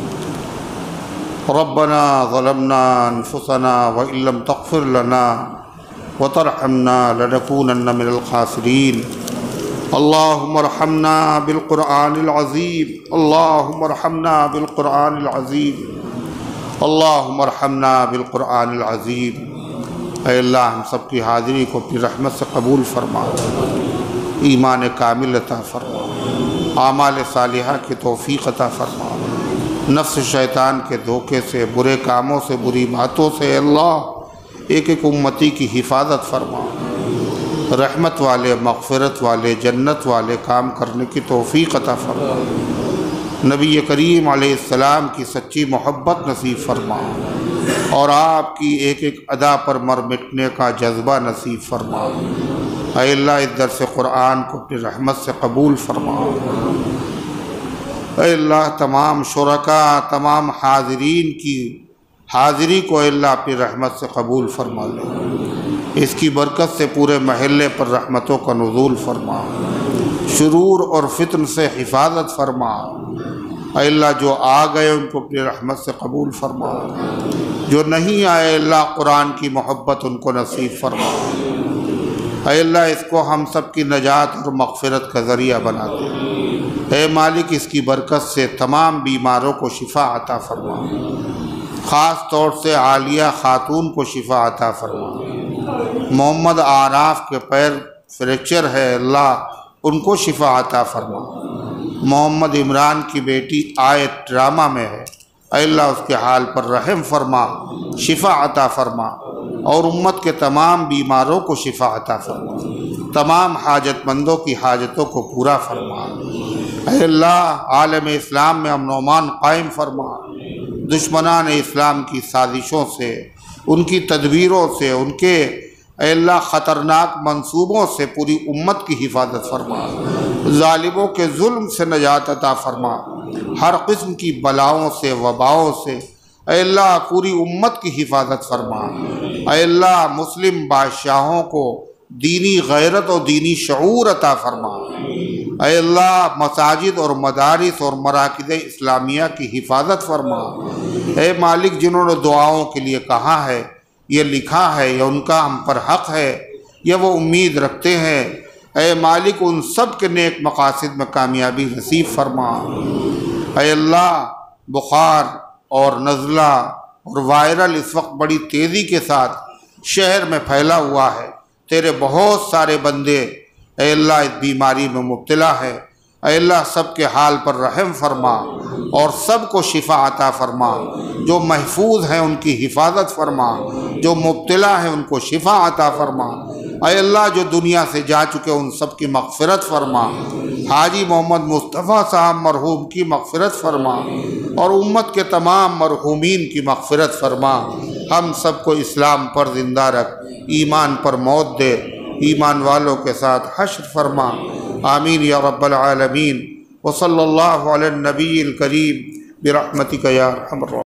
ربنا ظلمنا انفسنا وان لم تغفر لنا وترحمنا لنكونن من الخاسرین۔ اللہم ارحمنا بالقرآن العظیم، اللہم ارحمنا بالقرآن العظیم، اللہم ارحمنا بالقرآن العظیم۔ اے اللہ ہم سب کی حاضری کو اپنی رحمت سے قبول فرما، ایمان کامل عطا فرما، اعمال صالحہ کی توفیق عطا فرما، نفس شیطان کے دھوکے سے، برے کاموں سے، بری باتوں سے اللہ ایک ایک امتی کی حفاظت فرما، رحمت والے، مغفرت والے، جنت والے کام کرنے کی توفیق عطا فرما، نبی کریم علیہ السلام کی سچی محبت نصیب فرما، اور آپ کی ایک ایک ادا پر مر مٹنے کا جذبہ نصیب فرما۔ اے اللہ اس درس قرآن کو اپنی رحمت سے قبول فرما۔ اے اللہ تمام شرکاء، تمام حاضرین کی حاضری کو اے اللہ اپنی رحمت سے قبول فرما لے، اس کی برکت سے پورے محلے پر رحمتوں کا نزول فرما، شرور اور فتن سے حفاظت فرما۔ اے اللہ جو آ گئے ان کو اپنی رحمت سے قبول فرما، جو نہیں آئے اللہ قرآن کی محبت ان کو نصیب فرما۔ اے اللہ اس کو ہم سب کی نجات اور مغفرت کا ذریعہ بنا دے۔ اے مالک اس کی برکت سے تمام بیماروں کو شفا عطا فرما، خاص طور سے عالیہ خاتون کو شفا عطا فرما۔ محمد آراف کے پیر فریکچر ہے، اللہ ان کو شفا عطا فرما۔ محمد عمران کی بیٹی آیت ڈرامہ میں ہے، اے اللہ اس کے حال پر رحم فرما، شفا عطا فرما، اور امت کے تمام بیماروں کو شفا عطا فرما، تمام حاجت مندوں کی حاجتوں کو پورا فرما۔ اے اللہ عالم اسلام میں امن و امان قائم فرما، دشمنان اسلام کی سازشوں سے، ان کی تدبیروں سے، ان کے اے اللہ خطرناک منصوبوں سے پوری امت کی حفاظت فرما، ظالموں کے ظلم سے نجات عطا فرما، ہر قسم کی بلاؤں سے، وباؤں سے اے اللہ پوری امت کی حفاظت فرما۔ اے اللہ مسلم بادشاہوں کو دینی غیرت اور دینی شعور عطا فرما۔ اے اللہ مساجد اور مدارس اور مراکز اسلامیہ کی حفاظت فرما۔ اے مالک جنہوں نے دعاؤں کے لیے کہا ہے، یہ لکھا ہے، یا ان کا ہم پر حق ہے، یا وہ امید رکھتے ہیں، اے مالک ان سب کے نیک مقاصد میں کامیابی نصیب فرما۔ اے اللہ بخار اور نزلہ اور وائرل اس وقت بڑی تیزی کے ساتھ شہر میں پھیلا ہوا ہے، تیرے بہت سارے بندے اے اللہ اس بیماری میں مبتلا ہے، اے اللہ سب کے حال پر رحم فرما اور سب کو شفا عطا فرما، جو محفوظ ہیں ان کی حفاظت فرما، جو مبتلا ہیں ان کو شفا عطا فرما۔ اے اللہ جو دنیا سے جا چکے ان سب کی مغفرت فرما، حاجی محمد مصطفیٰ صاحب مرحوم کی مغفرت فرما اور امت کے تمام مرحومین کی مغفرت فرما۔ ہم سب کو اسلام پر زندہ رکھ، ایمان پر موت دے، ایمان والوں کے ساتھ حشر فرما، آمین یا رب العالمین۔ وصلی اللہ علی النبی الکریم برحمتک یا ارحم الراحمین۔